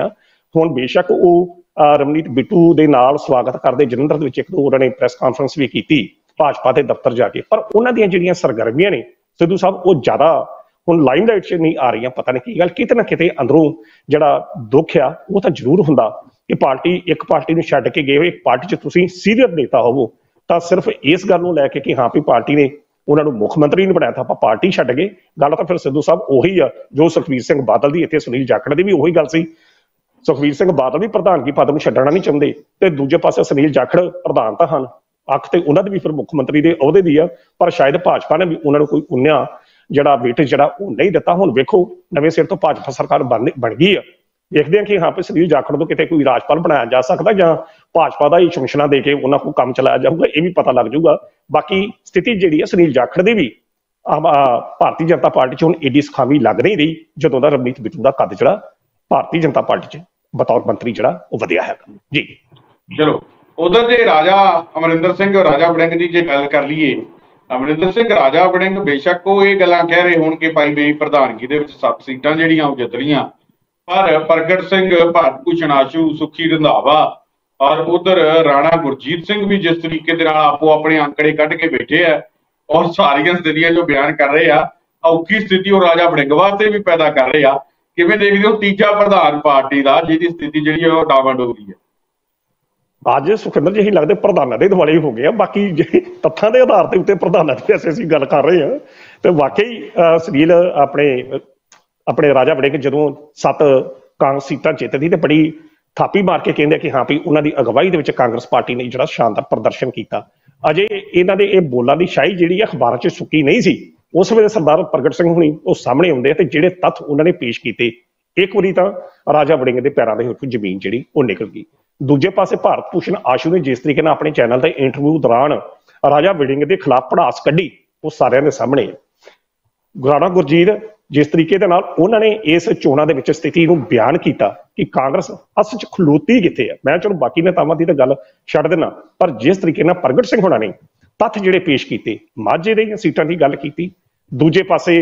ਹੁਣ ਬੇਸ਼ੱਕ ਉਹ ਰਮਨੀਤ ਬਿੱਟੂ ਦੇ ਨਾਲ ਸਵਾਗਤ ਕਰਦੇ ਜਲੰਧਰ ਦੇ ਵਿੱਚ ਇੱਕ ਦੋ ਉਹਨਾਂ ਨੇ ਪ੍ਰੈਸ ਕਾਨਫਰੰਸ ਵੀ ਕੀਤੀ ਭਾਜਪਾ ਦੇ ਦਫ਼ਤਰ ਜਾ ਕੇ, ਪਰ ਉਹਨਾਂ ਦੀਆਂ ਜਿਹੜੀਆਂ ਸਰਗਰਮੀਆਂ ਨੇ ਸਿੱਧੂ ਸਾਹਿਬ ਉਹ ਜ਼ਿਆਦਾ ਹੁਣ ਲਾਈਮਲਾਈਟ 'ਚ ਨਹੀਂ ਆ ਰਹੀਆਂ। ਪਤਾ ਨਹੀਂ ਕੀ ਗੱਲ, ਕਿਤੇ ਨਾ ਕਿਤੇ ਅੰਦਰੋਂ ਜਿਹੜਾ ਦੁੱਖ ਆ ਉਹ ਤਾਂ ਜ਼ਰੂਰ ਹੁੰਦਾ ਕਿ ਇੱਕ ਪਾਰਟੀ ਨੂੰ ਛੱਡ ਕੇ ਗਏ ਹੋਏ ਇੱਕ ਪਾਰਟੀ 'ਚ ਤੁਸੀਂ ਸੀਨੀਅਰ ਨੇਤਾ ਹੋਵੋ ਤਾਂ ਸਿਰਫ ਇਸ ਗੱਲ ਨੂੰ ਲੈ ਕੇ ਕਿ ਹਾਂ ਵੀ ਪਾਰਟੀ ਨੇ ਉਹਨਾਂ ਨੂੰ ਮੁੱਖ ਮੰਤਰੀ ਨਹੀਂ ਬਣਾਇਆ ਤਾਂ ਆਪਾਂ ਪਾਰਟੀ ਛੱਡ ਗਏ, ਗੱਲ ਤਾਂ ਫਿਰ ਸਿੱਧੂ ਸਾਹਿਬ ਉਹੀ ਆ ਜੋ ਸੁਖਬੀਰ ਸਿੰਘ ਬਾਦਲ ਦੀ, ਇੱਥੇ ਸੁਨੀਲ ਜਾਖੜ ਦੀ ਵੀ ਉਹੀ ਗੱਲ ਸੀ। ਸੁਖਬੀਰ ਸਿੰਘ ਬਾਦਲ ਵੀ ਪ੍ਰਧਾਨਗੀ ਪਦ ਨੂੰ ਛੱਡਣਾ ਨਹੀਂ ਚਾਹੁੰਦੇ ਤੇ ਦੂਜੇ ਪਾਸੇ ਸੁਨੀਲ ਜਾਖੜ ਪ੍ਰਧਾਨ ਤਾਂ ਹਨ, ਅੱਖ ਤੇ ਉਹਨਾਂ ਦੇ ਵੀ ਫਿਰ ਮੁੱਖ ਮੰਤਰੀ ਦੇ ਅਹੁਦੇ ਦੀ ਆ, ਪਰ ਸ਼ਾਇਦ ਭਾਜਪਾ ਨੇ ਵੀ ਉਹਨਾਂ ਨੂੰ ਕੋਈ ਉਨਿਆ ਜਿਹੜਾ ਵੇਟੇਜ ਜਿਹੜਾ ਉਹ ਨਹੀਂ ਦਿੱਤਾ। ਹੁਣ ਵੇਖੋ ਨਵੇਂ ਸਿਰ ਤੋਂ ਭਾਜਪਾ ਸਰਕਾਰ ਬਣ ਗਈ ਆ, ਦੇਖਦੇ ਹਾਂ ਕਿ ਹਾਂ ਵੀ ਸੁਨੀਲ ਜਾਖੜ ਤੋਂ ਕਿਤੇ ਕੋਈ ਰਾਜਪਾਲ ਬਣਾਇਆ ਜਾ ਸਕਦਾ ਜਾਂ ਭਾਜਪਾ ਦਾ ਹੀ ਸ਼ਮਸ਼ਨਾ ਦੇ ਕੇ ਉਹਨਾਂ ਕੋਲ ਕੰਮ ਚਲਾਇਆ ਜਾਊਗਾ, ਇਹ ਵੀ ਪਤਾ ਲੱਗ ਜਾਊਗਾ। ਬਾਕੀ ਸਥਿਤੀ ਜਿਹੜੀ ਹੈ ਸੁਨੀਲ ਜਾਖੜ ਦੀ ਵੀ ਭਾਰਤੀ ਜਨਤਾ ਪਾਰਟੀ 'ਚ ਹੁਣ ਏਡੀ ਸਖਾਵੀ ਲੱਗ ਨਹੀਂ ਰਹੀ ਜਦੋਂ ਦਾ ਰਵਨੀਤ ਬਿੱਟੂ ਦਾ ਕੱਦ ਜਿਹੜਾ ਭਾਰਤੀ ਜਨਤਾ ਪਾਰਟੀ 'ਚ ਬਤੌਰ ਮੰਤਰੀ ਜਿਹੜਾ ਉਹ ਵਧਿਆ ਹੈਗਾ ਜੀ। ਚਲੋ ਉਧਰ ਦੇ ਰਾਜਾ ਅਮਰਿੰਦਰ ਸਿੰਘ ਰਾਜਾ ਵੜਿੰਗ ਦੀ ਜੇ ਗੱਲ ਕਰ ਲਈਏ, ਅਮਰਿੰਦਰ ਸਿੰਘ ਰਾਜਾ ਵੜਿੰਗ ਬੇਸ਼ੱਕ ਉਹ ਇਹ ਗੱਲਾਂ ਕਹਿ ਰਹੇ ਹੋਣ ਕਿ ਭਾਈ ਮੇਰੀ ਪ੍ਰਧਾਨਗੀ ਦੇ ਵਿੱਚ 7 ਸੀਟਾਂ ਜਿਹੜੀਆਂ ਉਹ ਜਿੱਤ ਲਈਆਂ, ਪਰ ਪ੍ਰਗਟ ਸਿੰਘ, ਭਾਰਤ ਭੂਸ਼ਣ ਆਸ਼ੂ, ਸੁੱਖੀ ਰੰਧਾਵਾ ਔਰ ਉਧਰ ਰਾਣਾ ਗੁਰਜੀਤ ਸਿੰਘ ਵੀ ਜਿਸ ਤਰੀਕੇ ਦੇ ਨਾਲ ਆਪੋ ਆਪਣੇ ਅੰਕੜੇ ਕੱਢ ਕੇ ਬੈਠੇ ਆ ਔਰ ਸਾਰੀਆਂ ਸਥਿਤੀਆਂ ਜੋ ਬਿਆਨ ਕਰ ਰਹੇ ਆ, ਔਖੀ ਸਥਿਤੀ ਉਹ ਰਾਜਾ ਵੜਿੰਗ ਵਾਸਤੇ ਵੀ ਪੈਦਾ ਕਰ ਰਹੇ ਆ। ਕਿਵੇਂ ਦੇਖਦੇ ਹੋ ਤੀਜਾ ਪ੍ਰਧਾਨ ਪਾਰਟੀ ਦਾ ਜਿਹਦੀ ਸਥਿਤੀ ਜਿਹੜੀ ਉਹ ਡਾਵਾਡੋਲ ਹੈ? ਅੱਜ ਸੁਖਿੰਦਰ ਜੀ ਲੱਗਦੇ ਪ੍ਰਧਾਨਾਂ ਦੇ ਦੁਆਲੇ ਹੋ ਗਏ ਆ, ਬਾਕੀ ਜਿਹੜੇ ਤੱਥਾਂ ਦੇ ਆਧਾਰ ਤੇ ਉੱਤੇ ਪ੍ਰਧਾਨਾਂ ਦੀ ਅਸੀਂ ਗੱਲ ਕਰ ਰਹੇ ਹਾਂ ਤੇ ਵਾਕਈ ਸੁਨੀਲ ਆਪਣੇ ਰਾਜਾ ਵੜਿੰਗ ਜਦੋਂ 7 ਕਾਂਗਰਸ ਸੀਟਾਂ ਜਿੱਤਦੀ ਤੇ ਬੜੀ ਥਾਪੀ ਮਾਰ ਕੇ ਕਹਿੰਦੇ ਕਿ ਹਾਂ ਵੀ ਉਹਨਾਂ ਦੀ ਅਗਵਾਈ ਦੇ ਵਿੱਚ ਕਾਂਗਰਸ ਪਾਰਟੀ ਨੇ ਜਿਹੜਾ ਸ਼ਾਨਦਾਰ ਪ੍ਰਦਰਸ਼ਨ ਕੀਤਾ। ਅਜੇ ਇਹਨਾਂ ਦੇ ਇਹ ਬੋਲਾਂ ਦੀ ਸ਼ਾਹੀ ਜਿਹੜੀ ਅਖਬਾਰਾਂ 'ਚ ਸੁੱਕੀ ਨਹੀਂ ਸੀ, ਉਸ ਵੇਲੇ ਸਰਦਾਰ ਪ੍ਰਗਟ ਸਿੰਘ ਹੁਣੀ ਉਹ ਸਾਹਮਣੇ ਆਉਂਦੇ ਆ ਤੇ ਜਿਹੜੇ ਤੱਥ ਉਹਨਾਂ ਨੇ ਪੇਸ਼ ਕੀਤੇ, ਇੱਕ ਵਾਰੀ ਤਾਂ ਰਾਜਾ ਵੜਿੰਗ ਦੇ ਪੈਰਾਂ ਦੇ ਹੇਠੋਂ ਜ਼ਮੀਨ ਜਿਹੜੀ ਉਹ ਨਿਕਲ ਗਈ। ਦੂਜੇ ਪਾਸੇ ਭਾਰਤ ਭੂਸ਼ਣ ਆਸ਼ੂ ਨੇ ਜਿਸ ਤਰੀਕੇ ਨਾਲ ਆਪਣੇ ਚੈਨਲ ਤੇ ਇੰਟਰਵਿਊ ਦੌਰਾਨ ਰਾਜਾ ਵੜਿੰਗ ਦੇ ਖਿਲਾਫ ਭੜਾਸ ਕੱਢੀ ਉਹ ਸਾਰਿਆਂ ਦੇ ਸਾਹਮਣੇ। ਰਾਣਾ ਗੁਰਜੀਤ ਜਿਸ ਤਰੀਕੇ ਦੇ ਨਾਲ ਉਹਨਾਂ ਨੇ ਇਸ ਚੋਣਾਂ ਦੇ ਵਿੱਚ ਸਥਿਤੀ ਨੂੰ ਬਿਆਨ ਕੀਤਾ ਕਿ ਕਾਂਗਰਸ ਅਸਲ 'ਚ ਖਲੋਤੀ ਕਿੱਥੇ ਹੈ, ਮੈਂ ਚਲੋ ਬਾਕੀ ਨੇਤਾਵਾਂ ਦੀ ਤਾਂ ਗੱਲ ਛੱਡ ਦੇਣਾ, ਪਰ ਜਿਸ ਤਰੀਕੇ ਨਾਲ ਪ੍ਰਗਟ ਸਿੰਘ ਹੋਣਾ ਨੇ ਤੱਥ ਜਿਹੜੇ ਪੇਸ਼ ਕੀਤੇ, ਮਾਝੇ ਦੀਆਂ ਸੀਟਾਂ ਦੀ ਗੱਲ ਕੀਤੀ, ਦੂਜੇ ਪਾਸੇ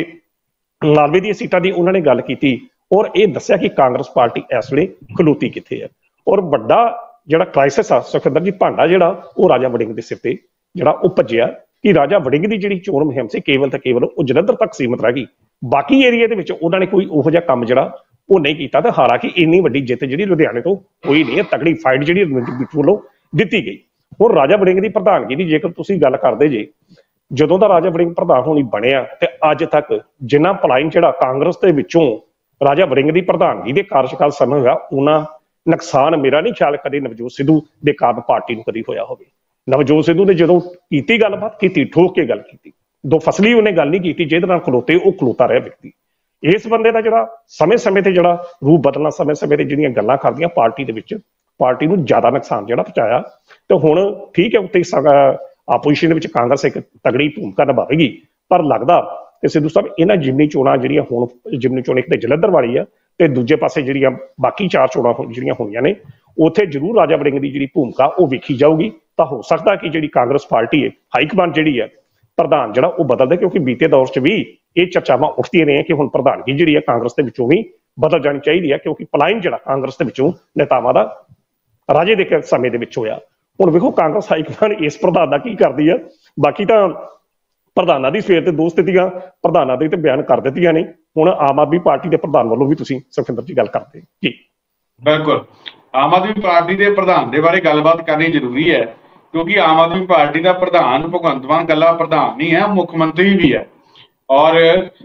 ਲਾਲਵੇ ਦੀਆਂ ਸੀਟਾਂ ਦੀ ਉਹਨਾਂ ਨੇ ਗੱਲ ਕੀਤੀ ਔਰ ਇਹ ਦੱਸਿਆ ਕਿ ਕਾਂਗਰਸ ਪਾਰਟੀ ਇਸ ਵੇਲੇ ਖਲੋਤੀ ਕਿੱਥੇ ਹੈ। ਔਰ ਵੱਡਾ ਜਿਹੜਾ ਕ੍ਰਾਈਸਿਸ ਆ ਸੁਖਿੰਦਰ ਜੀ ਭਾਂਡਾ ਜਿਹੜਾ ਉਹ ਰਾਜਾ ਵੜਿੰਗ ਦੇ ਸਿਰ ਤੇ ਜਿਹੜਾ ਉਹ ਭੱਜਿਆ ਕਿ ਰਾਜਾ ਵੜਿੰਗ ਦੀ ਜਿਹੜੀ ਚੋਣ ਮੁਹਿੰਮ ਸੀ ਕੇਵਲ ਤੇ ਕੇਵਲ ਉਹ ਜਲੰਧਰ ਤੱਕ ਸੀਮਤ ਰਹਿ ਗਈ, ਬਾਕੀ ਏਰੀਆ ਦੇ ਵਿੱਚ ਉਹਨਾਂ ਨੇ ਕੋਈ ਉਹੋ ਜਿਹਾ ਕੰਮ ਜਿਹੜਾ ਉਹ ਨਹੀਂ ਕੀਤਾ। ਤੇ ਹਾਲਾਂਕਿ ਇੰਨੀ ਵੱਡੀ ਜਿੱਤ ਜਿਹੜੀ ਲੁਧਿਆਣੇ ਤੋਂ ਹੋਈ ਨਹੀਂ ਹੈ, ਤਗੜੀ ਫਾਈਟ ਜਿਹੜੀ ਰਵਨੀਤ ਬਿੱਟੂ ਵੱਲੋਂ ਦਿੱਤੀ ਗਈ। ਹੁਣ ਰਾਜਾ ਵੜਿੰਗ ਦੀ ਪ੍ਰਧਾਨਗੀ ਦੀ ਜੇਕਰ ਤੁਸੀਂ ਗੱਲ ਕਰਦੇ ਜੇ, ਜਦੋਂ ਦਾ ਰਾਜਾ ਵੜਿੰਗ ਪ੍ਰਧਾਨ ਹੋਣੀ ਬਣਿਆ ਤੇ ਅੱਜ ਤੱਕ ਜਿੰਨਾ ਪਲਾਇਨ ਜਿਹੜਾ ਕਾਂਗਰਸ ਦੇ ਵਿੱਚੋਂ ਰਾਜਾ ਵੜਿੰਗ ਦੀ ਪ੍ਰਧਾਨਗੀ ਦੇ ਕਾਰਜਕਾਲ ਸਮੇਂ ਹੋਇਆ, ਉਹਨਾਂ ਨੁਕਸਾਨ ਮੇਰਾ ਨਹੀਂ ਖਿਆਲ ਕਦੇ ਨਵਜੋਤ ਸਿੱਧੂ ਦੇ ਕਾਰਨ ਪਾਰਟੀ ਨੂੰ ਕਦੀ ਹੋਇਆ ਹੋਵੇ। ਨਵਜੋਤ ਸਿੱਧੂ ਨੇ ਜਦੋਂ ਕੀਤੀ ਗੱਲਬਾਤ ਕੀਤੀ, ਠੋਕ ਕੇ ਗੱਲ ਕੀਤੀ, ਦੋ ਫਸਲੀ ਉਹਨੇ ਗੱਲ ਨਹੀਂ ਕੀਤੀ ਜਿਹਦੇ ਨਾਲ ਖਲੋਤੇ ਉਹ ਖਲੋਤਾ ਰਿਹਾ ਵਿਅਕਤੀ। ਇਸ ਬੰਦੇ ਦਾ ਜਿਹੜਾ ਸਮੇਂ-ਸਮੇਂ ਤੇ ਜਿਹੜਾ ਰੂਪ ਬਦਲਣਾ, ਸਮੇਂ-ਸਮੇਂ ਤੇ ਜਿਹੜੀਆਂ ਗੱਲਾਂ ਕਰਦੀਆਂ ਪਾਰਟੀ ਦੇ ਵਿੱਚ ਪਾਰਟੀ ਨੂੰ ਜ਼ਿਆਦਾ ਨੁਕਸਾਨ ਜਿਹੜਾ ਪਹੁੰਚਾਇਆ। ਤੇ ਹੁਣ ਠੀਕ ਹੈ ਉੱਤੇ ਆਪੋਜੀਸ਼ਨ ਦੇ ਵਿੱਚ ਕਾਂਗਰਸ ਇੱਕ ਤਗੜੀ ਭੂਮਿਕਾ ਨਿਭਾਵੇਗੀ, ਪਰ ਲੱਗਦਾ ਕਿ ਸਿੱਧੂ ਸਾਹਿਬ ਇਹਨਾਂ ਜਿਮਨੀ ਚੋਣਾਂ ਜਿਹੜੀਆਂ ਹੁਣ ਜਿਮਨੀ ਚੋਣ ਇੱਕ ਤੇ ਜਲੰਧਰ ਵਾਲੀ ਆ ਤੇ ਦੂਜੇ ਪਾਸੇ ਜਿਹੜੀਆਂ ਬਾਕੀ 4 ਚੋਣਾਂ ਜਿਹੜੀਆਂ ਹੋਈਆਂ ਨੇ ਉੱਥੇ ਜ਼ਰੂਰ ਰਾਜਾ ਵੜਿੰਗ ਦੀ ਜਿਹੜੀ ਭੂਮਿਕਾ ਉਹ ਵੇਖੀ ਜਾਊਗੀ। ਤਾਂ ਹੋ ਸਕਦਾ ਕਿ ਜਿਹੜੀ ਕਾਂਗਰਸ ਪਾਰਟੀ ਹੈ ਹਾਈਕਮਾਨ ਜਿਹੜੀ ਹੈ ਪ੍ਰਧਾਨ ਜਿਹੜਾ ਉਹ ਬਦਲਦਾ, ਕਿਉਂਕਿ ਬੀਤੇ ਦੌਰ 'ਚ ਵੀ ਇਹ ਚਰਚਾਵਾਂ ਉੱਠਦੀਆਂ ਨੇ ਕਿ ਹੁਣ ਪ੍ਰਧਾਨਗੀ ਜਿਹੜੀ ਹੈ ਕਾਂਗਰਸ ਦੇ ਵਿੱਚੋਂ ਵੀ ਬਦਲ ਜਾਣੀ ਚਾਹੀਦੀ ਹੈ, ਕਿਉਂਕਿ ਪਲਾਇਨ ਜਿਹੜਾ ਕਾਂਗਰਸ ਦੇ ਵਿੱਚੋਂ ਨੇਤਾਵਾਂ ਦਾ ਰਾਜੇ ਦੇ ਸਮੇਂ ਦੇ ਵਿੱਚ ਹੋਇਆ। ਹੁਣ ਵੇਖੋ ਕਾਂਗਰਸ ਹਾਈਕਮਾਨ ਇਸ ਪ੍ਰਧਾਨ ਦਾ ਕੀ ਕਰਦੀ ਹੈ। ਬਾਕੀ ਤਾਂ ਪ੍ਰਧਾਨਾਂ ਦੀ ਸਵੇਰ ਤੇ 2 ਸਥਿਤੀਆਂ ਪ੍ਰਧਾਨਾਂ ਦੇ ਤੇ ਬਿਆਨ ਕਰ ਦਿੱਤੀਆਂ ਨੇ, ਹੁਣ ਆਮ ਆਦਮੀ ਪਾਰਟੀ ਦੇ ਪ੍ਰਧਾਨ ਵੱਲੋਂ ਵੀ ਤੁਸੀਂ ਸੁਖਿੰਦਰ ਜੀ ਗੱਲ ਕਰਦੇ ਜੀ। ਬਿਲਕੁਲ, ਆਮ ਆਦਮੀ ਪਾਰਟੀ ਦੇ ਪ੍ਰਧਾਨ ਦੇ ਬਾਰੇ ਗੱਲਬਾਤ ਕਰਨੀ ਜ਼ਰੂਰੀ ਹੈ, ਕਿਉਂਕਿ ਆਮ ਆਦਮੀ ਪਾਰਟੀ ਦਾ ਪ੍ਰਧਾਨ ਭਗਵੰਤ ਮਾਨ ਇਕੱਲਾ ਪ੍ਰਧਾਨ ਨਹੀਂ ਹੈ, ਮੁੱਖ ਮੰਤਰੀ ਵੀ ਹੈ ਔਰ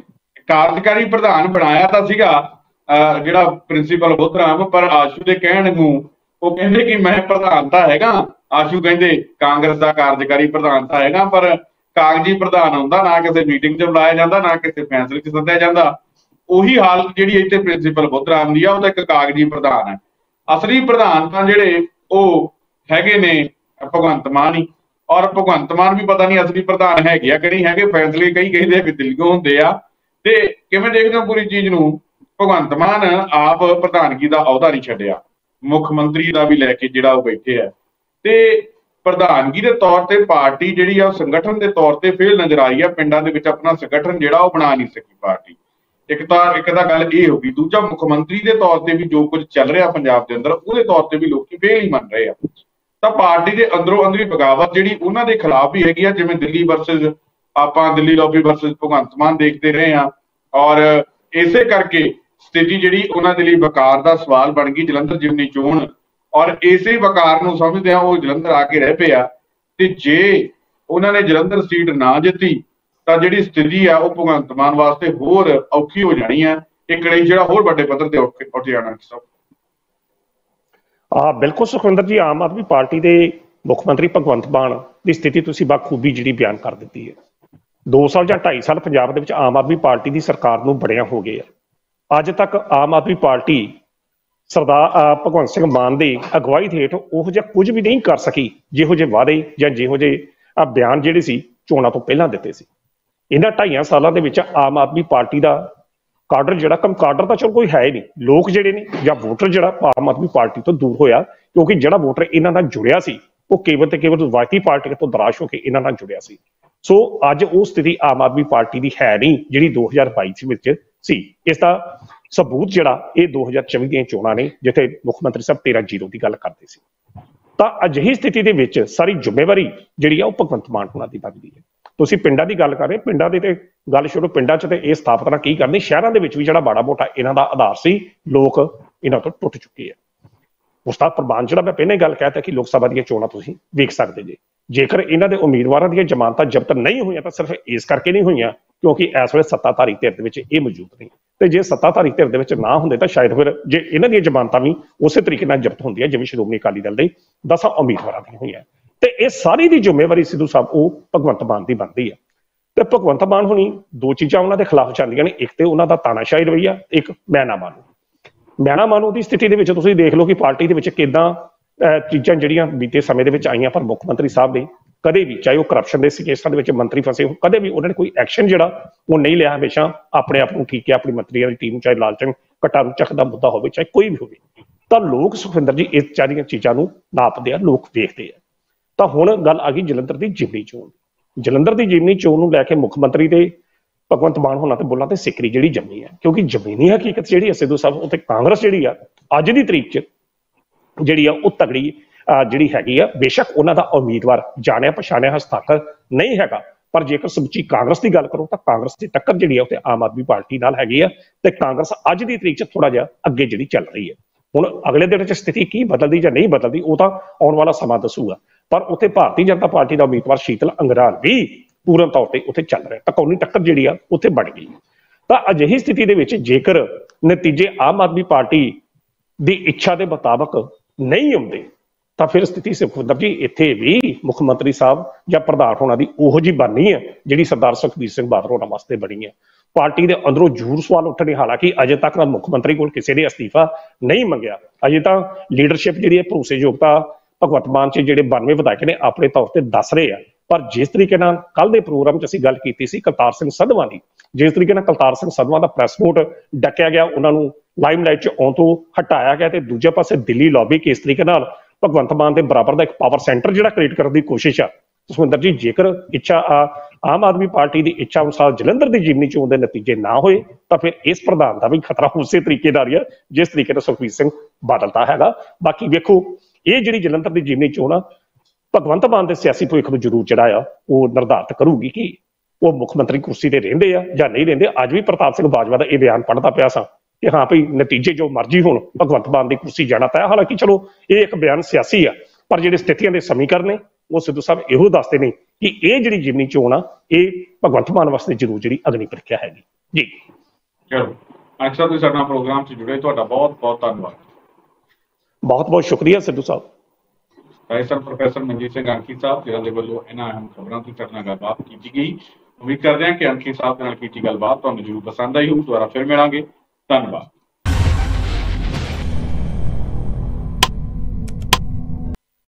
ਕਾਰਜਕਾਰੀ ਪ੍ਰਧਾਨ ਬਣਾਇਆ ਤਾਂ ਸੀਗਾ ਜਿਹੜਾ ਪ੍ਰਿੰਸੀਪਲ ਬੁੱਧਰਾਮ, ਪਰ ਆਸ਼ੂ ਦੇ ਕਹਿਣ ਨੂੰ ਉਹ ਕਹਿੰਦੇ ਕਿ ਮੈਂ ਪ੍ਰਧਾਨ ਤਾਂ ਹੈਗਾ, ਆਸ਼ੂ ਕਹਿੰਦੇ ਕਾਂਗਰਸ ਦਾ ਕਾਰਜਕਾਰੀ ਪ੍ਰਧਾਨ ਤਾਂ ਹੈਗਾ, ਪਰ ਕਾਗਜ਼ੀ ਪ੍ਰਧਾਨ ਹੁੰਦਾ, ਨਾ ਕਿਸੇ ਮੀਟਿੰਗ 'ਚ ਬੁਲਾਇਆ ਜਾਂਦਾ, ਨਾ ਕਿਸੇ ਫੈਸਲੇ 'ਚ ਸੱਦਿਆ ਜਾਂਦਾ। ਉਹੀ ਹਾਲਤ ਜਿਹੜੀ ਇੱਥੇ ਪ੍ਰਿੰਸੀਪਲ ਬੁੱਧਰਾਮ ਦੀ ਆ, ਉਹ ਤਾਂ ਇੱਕ ਕਾਗਜ਼ੀ ਪ੍ਰਧਾਨ ਹੈ। ਅਸਲੀ ਪ੍ਰਧਾਨ ਤਾਂ ਜਿਹੜੇ ਉਹ ਹੈਗੇ ਨੇ ਭਗਵੰਤ ਮਾਨ ਹੀ, ਔਰ ਭਗਵੰਤ ਮਾਨ ਵੀ ਪਤਾ ਨਹੀਂ ਅਸਲੀ ਪ੍ਰਧਾਨ ਹੈਗੇ ਆ ਕਿ ਨਹੀਂ ਹੈਗੇ, ਫੈਸਲੇ ਕਈ ਕਹਿੰਦੇ ਵੀ ਦਿੱਲੀੋਂ ਹੁੰਦੇ ਆ। ਤੇ ਕਿਵੇਂ ਦੇਖਦੇ ਹੋ ਪੂਰੀ ਚੀਜ਼ ਨੂੰ? ਭਗਵੰਤ ਮਾਨ ਆਪ ਪ੍ਰਧਾਨਗੀ ਦਾ ਅਹੁਦਾ ਨਹੀਂ ਛੱਡਿਆ, ਮੁੱਖ ਮੰਤਰੀ ਦਾ ਵੀ ਲੈ ਕੇ ਜਿਹੜਾ ਉਹ ਬੈਠੇ ਆ, ਤੇ ਪ੍ਰਧਾਨਗੀ ਦੇ ਤੌਰ ਤੇ ਪਾਰਟੀ ਜਿਹੜੀ ਆ ਉਹ ਸੰਗਠਨ ਦੇ ਤੌਰ ਤੇ ਫੇਲ ਨਜ਼ਰ ਆਈ ਆ। ਪਿੰਡਾਂ ਦੇ ਵਿੱਚ ਆਪਣਾ ਸੰਗਠਨ ਜਿਹੜਾ ਉਹ ਬਣਾ ਨਹੀਂ ਸਕੀ ਪਾਰਟੀ। ਇੱਕ ਤਾਂ ਗੱਲ ਇਹ ਹੋ ਗਈ। ਦੂਜਾ, ਮੁੱਖ ਮੰਤਰੀ ਦੇ ਤੌਰ ਤੇ ਵੀ ਜੋ ਕੁਝ ਚੱਲ ਰਿਹਾ ਪੰਜਾਬ ਦੇ ਅੰਦਰ, ਉਹਦੇ ਤੌਰ ਤੇ ਵੀ ਲੋਕੀ ਫੇਲ ਹੀ ਮੰਨ ਰਹੇ ਆ। ਤਾਂ ਪਾਰਟੀ ਦੇ ਅੰਦਰੋਂ ਅੰਦਰੀ ਬਗਾਵਤ ਜਿਹੜੀ ਉਹਨਾਂ ਦੇ ਖਿਲਾਫ ਵੀ ਹੈਗੀ ਆ, ਜਿਵੇਂ ਦਿੱਲੀ ਲੌਬੀ ਵਰਸਸ ਭਗਵੰਤ ਮਾਨ ਦੇਖਦੇ ਰਹੇ ਆ, ਔਰ ਇਸੇ ਕਰਕੇ ਸਥਿਤੀ ਜਿਹੜੀ ਉਹਨਾਂ ਦੇ ਲਈ ਵਕਾਰ ਦਾ ਸਵਾਲ ਬਣ ਗਈ ਜਲੰਧਰ ਜਿਮਨੀ ਚੋਣ, ਔਰ ਇਸੇ ਵਕਾਰ ਨੂੰ ਸਮਝਦੇ ਆ ਉਹ ਜਲੰਧਰ ਆ ਕੇ ਰਹਿ ਪਏ ਆ। ਤੇ ਜੇ ਉਹਨਾਂ ਨੇ ਜਲੰਧਰ ਸੀਟ ਨਾ ਜਿੱਤੀ ਤਾਂ ਜਿਹੜੀ ਸਥਿਤੀ ਆ ਉਹ ਭਗਵੰਤ ਮਾਨ ਵਾਸਤੇ ਹੋਰ ਔਖੀ ਹੋ ਜਾਣੀ ਆ। ਇਹ ਕਲੇਸ਼ ਜਿਹੜਾ ਹੋਰ ਵੱਡੇ ਪੱਧਰ ਤੇ ਉੱਠ ਜਾਣਾ। ਬਿਲਕੁਲ ਸੁਖਵਿੰਦਰ ਜੀ, ਆਮ ਆਦਮੀ ਪਾਰਟੀ ਦੇ ਮੁੱਖ ਮੰਤਰੀ ਭਗਵੰਤ ਮਾਨ ਦੀ ਸਥਿਤੀ ਤੁਸੀਂ ਬਖੂਬੀ ਜਿਹੜੀ ਬਿਆਨ ਕਰ ਦਿੱਤੀ ਹੈ। 2 ਸਾਲ ਜਾਂ 2.5 ਸਾਲ ਪੰਜਾਬ ਦੇ ਵਿੱਚ ਆਮ ਆਦਮੀ ਪਾਰਟੀ ਦੀ ਸਰਕਾਰ ਨੂੰ ਬੜਿਆ ਹੋ ਗਏ ਆ। ਅੱਜ ਤੱਕ ਆਮ ਆਦਮੀ ਪਾਰਟੀ ਸਰਦਾਰ ਭਗਵੰਤ ਸਿੰਘ ਮਾਨ ਦੀ ਅਗਵਾਈ ਹੇਠ ਉਹੋ ਜਿਹਾ ਕੁਝ ਵੀ ਨਹੀਂ ਕਰ ਸਕੀ ਜਿਹੋ ਜਿਹੇ ਵਾਅਦੇ ਜਾਂ ਜਿਹੋ ਜਿਹੇ ਬਿਆਨ ਜਿਹੜੇ ਸੀ ਚੋਣਾਂ ਤੋਂ ਪਹਿਲਾਂ ਦਿੱਤੇ ਸੀ। ਇਹਨਾਂ 2.5 ਸਾਲਾਂ ਦੇ ਵਿੱਚ ਆਮ ਆਦਮੀ ਪਾਰਟੀ ਦਾ ਕਾਡਰ ਜਿਹੜਾ ਕਾਡਰ ਤਾਂ ਚਲੋ ਕੋਈ ਹੈ ਹੀ ਨਹੀਂ, ਲੋਕ ਜਿਹੜੇ ਨੇ ਜਾਂ ਵੋਟਰ ਜਿਹੜਾ ਆਮ ਆਦਮੀ ਪਾਰਟੀ ਤੋਂ ਦੂਰ ਹੋਇਆ, ਕਿਉਂਕਿ ਜਿਹੜਾ ਵੋਟਰ ਇਹਨਾਂ ਨਾਲ ਜੁੜਿਆ ਸੀ ਉਹ ਕੇਵਲ ਤੇ ਕੇਵਲ ਰਵਾਇਤੀ ਪਾਰਟੀ ਤੋਂ ਨਿਰਾਸ਼ ਹੋ ਕੇ ਇਹਨਾਂ ਨਾਲ ਜੁੜਿਆ ਸੀ। ਸੋ ਅੱਜ ਉਹ ਸਥਿਤੀ ਆਮ ਆਦਮੀ ਪਾਰਟੀ ਦੀ ਹੈ ਨਹੀਂ ਜਿਹੜੀ 2022 ਵਿੱਚ ਸੀ। ਇਸ ਦਾ ਸਬੂਤ ਜਿਹੜਾ ਇਹ 2024 ਦੀਆਂ ਚੋਣਾਂ ਨੇ, ਜਿੱਥੇ ਮੁੱਖ ਮੰਤਰੀ ਸਾਹਿਬ 13-0 ਦੀ ਗੱਲ ਕਰਦੇ ਸੀ। ਤਾਂ ਅਜਿਹੀ ਸਥਿਤੀ ਦੇ ਵਿੱਚ ਸਾਰੀ ਜ਼ਿੰਮੇਵਾਰੀ ਜਿਹੜੀ ਆ ਉਹ ਭਗਵੰਤ ਮਾਨ ਹੋਣਾ ਦੀ ਬਣਦੀ ਹੈ। ਤੁਸੀਂ ਪਿੰਡਾਂ ਦੀ ਗੱਲ ਕਰ ਰਹੇ, ਪਿੰਡਾਂ ਦੀ ਤੇ ਗੱਲ ਛੋੜੋ, ਪਿੰਡਾਂ 'ਚ ਤੇ ਇਹ ਸਥਾਪਨਾ ਕੀ ਕਰਨੀ, ਸ਼ਹਿਰਾਂ ਦੇ ਵਿੱਚ ਵੀ ਜਿਹੜਾ ਮਾੜਾ ਮੋਟਾ ਇਹਨਾਂ ਦਾ ਆਧਾਰ ਸੀ, ਲੋਕ ਇਹਨਾਂ ਤੋਂ ਟੁੱਟ ਚੁੱਕੇ ਆ। ਉਸਤਾਦ ਪ੍ਰਵਾਨ ਜਿਹੜਾ ਮੈਂ ਪਹਿਲਾਂ ਹੀ ਗੱਲ ਕਹਿਤਾ ਕਿ ਲੋਕ ਸਭਾ ਦੀਆਂ ਚੋਣਾਂ ਤੁਸੀਂ ਵੇਖ ਸਕਦੇ ਜੇ। ਜੇਕਰ ਇਹਨਾਂ ਦੇ ਉਮੀਦਵਾਰਾਂ ਦੀਆਂ ਜ਼ਮਾਨਤਾਂ ਜ਼ਬਤ ਨਹੀਂ ਹੋਈਆਂ ਤਾਂ ਸਿਰਫ ਇਸ ਕਰਕੇ ਨਹੀਂ ਹੋਈਆਂ ਕਿਉਂਕਿ ਇਸ ਵੇਲੇ ਸੱਤਾਧਾਰੀ ਧਿਰ ਦੇ ਵਿੱਚ ਇਹ ਮੌਜੂਦ ਨਹੀਂ, ਤੇ ਜੇ ਸੱਤਾਧਾਰੀ ਧਿਰ ਦੇ ਵਿੱਚ ਨਾ ਹੁੰਦੇ ਤਾਂ ਸ਼ਾਇਦ ਫਿਰ ਜੇ ਇਹਨਾਂ ਦੀਆਂ ਜ਼ਮਾਨਤਾਂ ਵੀ ਉਸੇ ਤਰੀਕੇ ਨਾਲ ਜ਼ਬਤ ਹੁੰਦੀਆਂ ਜਿਵੇਂ ਸ਼੍ਰੋਮਣੀ ਅਕਾਲੀ ਦਲ ਦੇ 10 ਉਮੀਦਵਾਰਾਂ ਦੀਆਂ ਹੋਈਆਂ। ਤੇ ਇਹ ਸਾਰੀ ਦੀ ਜ਼ਿੰਮੇਵਾਰੀ ਸਿੱਧੂ ਸਾਹਿਬ ਉਹ ਭਗਵੰਤ ਮਾਨ ਦੀ ਬਣਦੀ ਹੈ। ਤੇ ਭਗਵੰਤ ਮਾਨ ਹੁਣੀ 2 ਚੀਜ਼ਾਂ ਉਹਨਾਂ ਦੇ ਖਿਲਾਫ ਚੱਲਦੀਆਂ ਨੇ, ਇੱਕ ਤੇ ਉਹਨਾਂ ਦਾ ਤਾਨਾਸ਼ਾਹੀ ਰਵੱਈਆ, ਇੱਕ ਮੈਨਾ ਮਾਨੂ ਦੀ ਸਥਿਤੀ ਦੇ ਵਿੱਚ ਤੁਸੀਂ ਦੇਖ ਲਓ ਕਿ ਪਾਰਟੀ ਦੇ ਵਿੱਚ ਕਿੱਦਾਂ ਚੀਜ਼ਾਂ ਜਿਹੜੀਆਂ ਬੀਤੇ ਸਮੇਂ ਦੇ ਵਿੱਚ ਆਈਆਂ, ਪਰ ਮੁੱਖ ਮੰਤਰੀ ਸਾਹਿਬ ਨੇ ਕਦੇ ਵੀ, ਚਾਹੇ ਉਹ ਕਰਪਸ਼ਨ ਦੇ ਕੇਸਾਂ ਦੇ ਵਿੱਚ ਮੰਤਰੀ ਫਸੇ ਹੋ, ਕਦੇ ਵੀ ਉਹਨਾਂ ਨੇ ਕੋਈ ਐਕਸ਼ਨ ਜਿਹੜਾ ਉਹ ਨਹੀਂ ਲਿਆ। ਹਮੇਸ਼ਾ ਆਪਣੇ ਆਪ ਨੂੰ ਠੀਕ ਹੈ, ਆਪਣੀ ਮੰਤਰੀਆਂ ਦੀ ਟੀਮ, ਚਾਹੇ ਲਾਲਚੰਦ ਕਟਾਰੂ ਚੱਕ ਦਾ ਮੁੱਦਾ ਹੋਵੇ, ਚਾਹੇ ਕੋਈ ਵੀ ਹੋਵੇ, ਤਾਂ ਲੋਕ ਸੁਖਵਿੰਦਰ ਜੀ ਇਸ ਸਾਰੀਆਂ ਚੀਜ਼ਾਂ ਨੂੰ ਨਾਪਦੇ ਆ, ਲੋਕ ਵੇਖਦੇ ਆ। ਤਾਂ ਹੁਣ ਗੱਲ ਆ ਗਈ ਜਲੰਧਰ ਦੀ ਜ਼ਿਮਨੀ ਚੋਣ। ਜਲੰਧਰ ਦੀ ਜ਼ਿਮਨੀ ਚੋਣ ਨੂੰ ਲੈ ਕੇ ਮੁੱਖ ਮੰਤਰੀ ਦੇ ਭਗਵੰਤ ਮਾਨ ਹੋਣਾ ਤੇ ਬੋਲਾਂ ਤੇ ਸਿੱਕਰੀ ਜਿਹੜੀ ਜੰਮੀ ਹੈ, ਕਿਉਂਕਿ ਜ਼ਮੀਨੀ ਹਕੀਕਤ ਜਿਹੜੀ ਹੈ ਸਿੱਧੂ ਸਾਹਿਬ, ਉੱਥੇ ਕਾਂਗਰਸ ਜਿਹੜੀ ਆ ਅੱਜ ਦੀ ਤਰੀਕ 'ਚ ਜਿਹੜੀ ਆ ਉਹ ਤਗੜੀ ਜਿਹੜੀ ਹੈਗੀ ਆ। ਬੇਸ਼ੱਕ ਉਹਨਾਂ ਦਾ ਉਮੀਦਵਾਰ ਜਾਣਿਆ ਪਛਾਣਿਆ ਹਸਤਾਖਰ ਨਹੀਂ ਹੈਗਾ, ਪਰ ਜੇਕਰ ਸਮੁੱਚੀ ਕਾਂਗਰਸ ਦੀ ਗੱਲ ਕਰੋ ਤਾਂ ਕਾਂਗਰਸ ਦੀ ਟੱਕਰ ਜਿਹੜੀ ਆ ਉਹ ਤੇ ਆਮ ਆਦਮੀ ਪਾਰਟੀ ਨਾਲ ਹੈਗੀ ਆ, ਤੇ ਕਾਂਗਰਸ ਅੱਜ ਦੀ ਤਰੀਕ 'ਚ ਥੋੜਾ ਜਿਹਾ ਅੱਗੇ ਜਿਹੜੀ ਚੱਲ ਰਹੀ ਹੈ। ਹੁਣ ਅਗਲੇ ਦਿਨ 'ਚ ਸਥਿਤੀ ਕੀ ਬਦਲਦੀ ਜਾਂ ਨਹੀਂ ਬਦਲਦੀ ਉਹ ਤਾਂ ਆਉਣ ਵਾਲਾ ਸਮਾਂ ਦੱਸੂਗਾ, ਪਰ ਉੱਥੇ ਭਾਰਤੀ ਜਨਤਾ ਪਾਰਟੀ ਦਾ ਉਮੀਦਵਾਰ ਸ਼ੀਤਲ ਅੰਗਰਾਲ ਵੀ ਪੂਰਨ ਤੌਰ ਤੇ ਉੱਥੇ ਚੱਲ ਰਿਹਾ, ਟਕਰਾਉਣੀ ਟੱਕਰ ਜਿਹੜੀ ਆ ਉੱਥੇ ਬਣ ਗਈ। ਤਾਂ ਅਜਿਹੀ ਸਥਿਤੀ ਦੇ ਵਿੱਚ ਜੇਕਰ ਨਤੀਜੇ ਆਮ ਆਦਮੀ ਪਾਰਟੀ ਦੀ ਇੱਛਾ ਦੇ ਮੁਤਾਬਕ ਨਹੀਂ ਆਉਂਦੇ ਤਾਂ ਫਿਰ ਸਥਿਤੀ ਸੁਖਵਿੰਦਰ ਜੀ ਇੱਥੇ ਵੀ ਮੁੱਖ ਮੰਤਰੀ ਸਾਹਿਬ ਜਾਂ ਪ੍ਰਧਾਨ ਹੋਣਾ ਦੀ ਉਹੋ ਜਿਹੀ ਬਣਨੀ ਹੈ ਜਿਹੜੀ ਸਰਦਾਰ ਸੁਖਬੀਰ ਸਿੰਘ ਬਾਦਲ ਹੋਣਾ ਵਾਸਤੇ ਬਣੀ ਹੈ। ਪਾਰਟੀ ਦੇ ਅੰਦਰੋਂ ਜ਼ਰੂਰ ਸਵਾਲ ਉੱਠਣੇ, ਹਾਲਾਂਕਿ ਅਜੇ ਤੱਕ ਦਾ ਮੁੱਖ ਮੰਤਰੀ ਕੋਲ ਕਿਸੇ ਨੇ ਅਸਤੀਫਾ ਨਹੀਂ ਮੰਗਿਆ। ਅਜੇ ਤਾਂ ਲੀਡਰਸ਼ਿਪ ਜਿਹੜੀ ਹੈ, ਭਰੋਸੇਯੋਗਤਾ ਭਗਵੰਤ ਮਾਨ 'ਚ ਜਿਹੜੇ 92 ਵਿਧਾਇਕ ਨੇ ਆਪਣੇ ਤੌਰ ਤੇ ਦੱਸ ਰਹੇ ਆ, ਪਰ ਜਿਸ ਤਰੀਕੇ ਨਾਲ ਕੱਲ ਦੇ ਪ੍ਰੋਗਰਾਮ 'ਚ ਅਸੀਂ ਗੱਲ ਕੀਤੀ ਸੀ ਕਰਤਾਰ ਸਿੰਘ ਸੰਧਵਾਂ ਦੀ, ਜਿਸ ਤਰੀਕੇ ਨਾਲ ਕਰਤਾਰ ਸਿੰਘ ਸੰਧਵਾਂ ਦਾ ਪ੍ਰੈਸ ਨੋਟ ਡੱਕਿਆ ਗਿਆ, ਉਹਨਾਂ ਨੂੰ ਲਾਈਮਲਾਈਟ 'ਚ ਆਉਣ ਤੋਂ ਹਟਾਇਆ ਗਿਆ, ਤੇ ਦੂਜੇ ਪਾਸੇ ਦਿੱਲੀ ਲੌਬੀ ਕਿਸ ਤਰੀਕੇ ਨਾਲ ਭਗਵੰਤ ਮਾਨ ਦੇ ਬਰਾਬਰ ਦਾ ਇੱਕ ਪਾਵਰ ਸੈਂਟਰ ਜਿਹੜਾ ਕ੍ਰੀਏਟ ਕਰਨ ਦੀ ਕੋਸ਼ਿਸ਼ ਆ। ਸੁਖਵਿੰਦਰ ਜੀ, ਜੇਕਰ ਇੱਛਾ ਆਮ ਆਦਮੀ ਪਾਰਟੀ ਦੀ ਇੱਛਾ ਅਨੁਸਾਰ ਜਲੰਧਰ ਦੀ ਜ਼ਿਮਨੀ ਚੋਣ ਦੇ ਨਤੀਜੇ ਨਾ ਹੋਏ ਤਾਂ ਫਿਰ ਇਸ ਪ੍ਰਧਾਨ ਦਾ ਵੀ ਖਤਰਾ ਉਸੇ ਤਰੀਕੇ ਨਾਲ ਹੀ ਆ ਜਿਸ ਤਰੀਕੇ ਨਾਲ ਸੁਖਬੀਰ ਸਿੰਘ ਬਾਦਲ ਦਾ ਹੈਗਾ। ਬਾਕੀ ਵੇਖੋ, ਇਹ ਜਿਹੜੀ ਜਲੰਧਰ ਦੀ ਜ਼ਿਮਨੀ ਚੋਣ ਆ ਭਗਵੰਤ ਮਾਨ ਦੇ ਸਿਆਸੀ ਭਵਿੱਖ ਨੂੰ ਜ਼ਰੂਰ ਜਿਹੜਾ ਆ ਉਹ ਨਿਰਧਾਰਿਤ ਕਰੂਗੀ ਕਿ ਉਹ ਮੁੱਖ ਮੰਤਰੀ ਕੁਰਸੀ ਤੇ ਰਹਿੰਦੇ ਆ ਜਾਂ ਨਹੀਂ ਰਹਿੰਦੇ। ਅੱਜ ਵੀ ਪ੍ਰਤਾਪ ਸਿੰਘ ਬਾਜਵਾ ਦਾ ਇਹ ਬਿਆਨ ਪੜ੍ਹਦਾ ਪਿਆ ਸਾਂ ਕਿ ਹਾਂ ਭਈ ਨਤੀਜੇ ਜੋ ਮਰਜ਼ੀ ਹੋਣ ਭਗਵੰਤ ਮਾਨ ਦੀ ਕੁਰਸੀ ਜਾਣਾ ਤੈਅ। ਹਾਲਾਂਕਿ ਚਲੋ ਇਹ ਇੱਕ ਬਿਆਨ ਸਿਆਸੀ ਆ, ਪਰ ਜਿਹੜੇ ਸਥਿਤੀਆਂ ਦੇ ਸਮੀਕਰਨ ਨੇ ਉਹ ਸਿੱਧੂ ਸਾਹਿਬ ਇਹੋ ਦੱਸਦੇ ਨੇ ਕਿ ਇਹ ਜਿਹੜੀ ਜ਼ਿਮਨੀ ਚੋਣ ਆ ਇਹ ਭਗਵੰਤ ਮਾਨ ਵਾਸਤੇ ਜ਼ਰੂਰ ਜਿਹੜੀ ਅਗਨੀ ਪ੍ਰੀਖਿਆ ਹੈਗੀ ਜੀ। ਚਲੋ ਅਕਸਰ ਤੁਸੀਂ ਸਾਡੇ ਨਾਲ ਪ੍ਰੋਗਰਾਮ 'ਚ ਜੁੜੇ, ਤੁਹਾਡਾ ਬਹੁਤ ਬਹੁਤ ਧੰਨਵਾਦ। ਬਹੁਤ ਬਹੁਤ ਸ਼ੁਕਰੀਆ ਸਿੱਧੂ ਸਾਹਿਬ। ਪ੍ਰੋਫੈਸਰ ਮਨਜੀਤ ਸਿੰਘ ਅੰਕੀ ਸਾਹਿਬ ਜਿਨ੍ਹਾਂ ਦੇ ਵੱਲੋਂ ਇਹਨਾਂ ਅਹਿਮ ਖਬਰਾਂ ਤੋਂ ਸਾਡੇ ਨਾਲ ਗੱਲਬਾਤ ਕੀਤੀ ਗਈ। ਉਮੀਦ ਕਰਦੇ ਹਾਂ ਕਿ ਅੰਕੀ ਸਾਹਿਬ ਦੇ ਨਾਲ ਕੀਤੀ ਗੱਲਬਾਤ ਤੁਹਾਨੂੰ ਜ਼ਰੂਰ ਪਸੰਦ ਆਈ ਹੋਊ। ਦੁਬਾਰਾ ਫਿਰ ਮਿਲਾਂਗੇ। ਧੰਨਵਾਦ।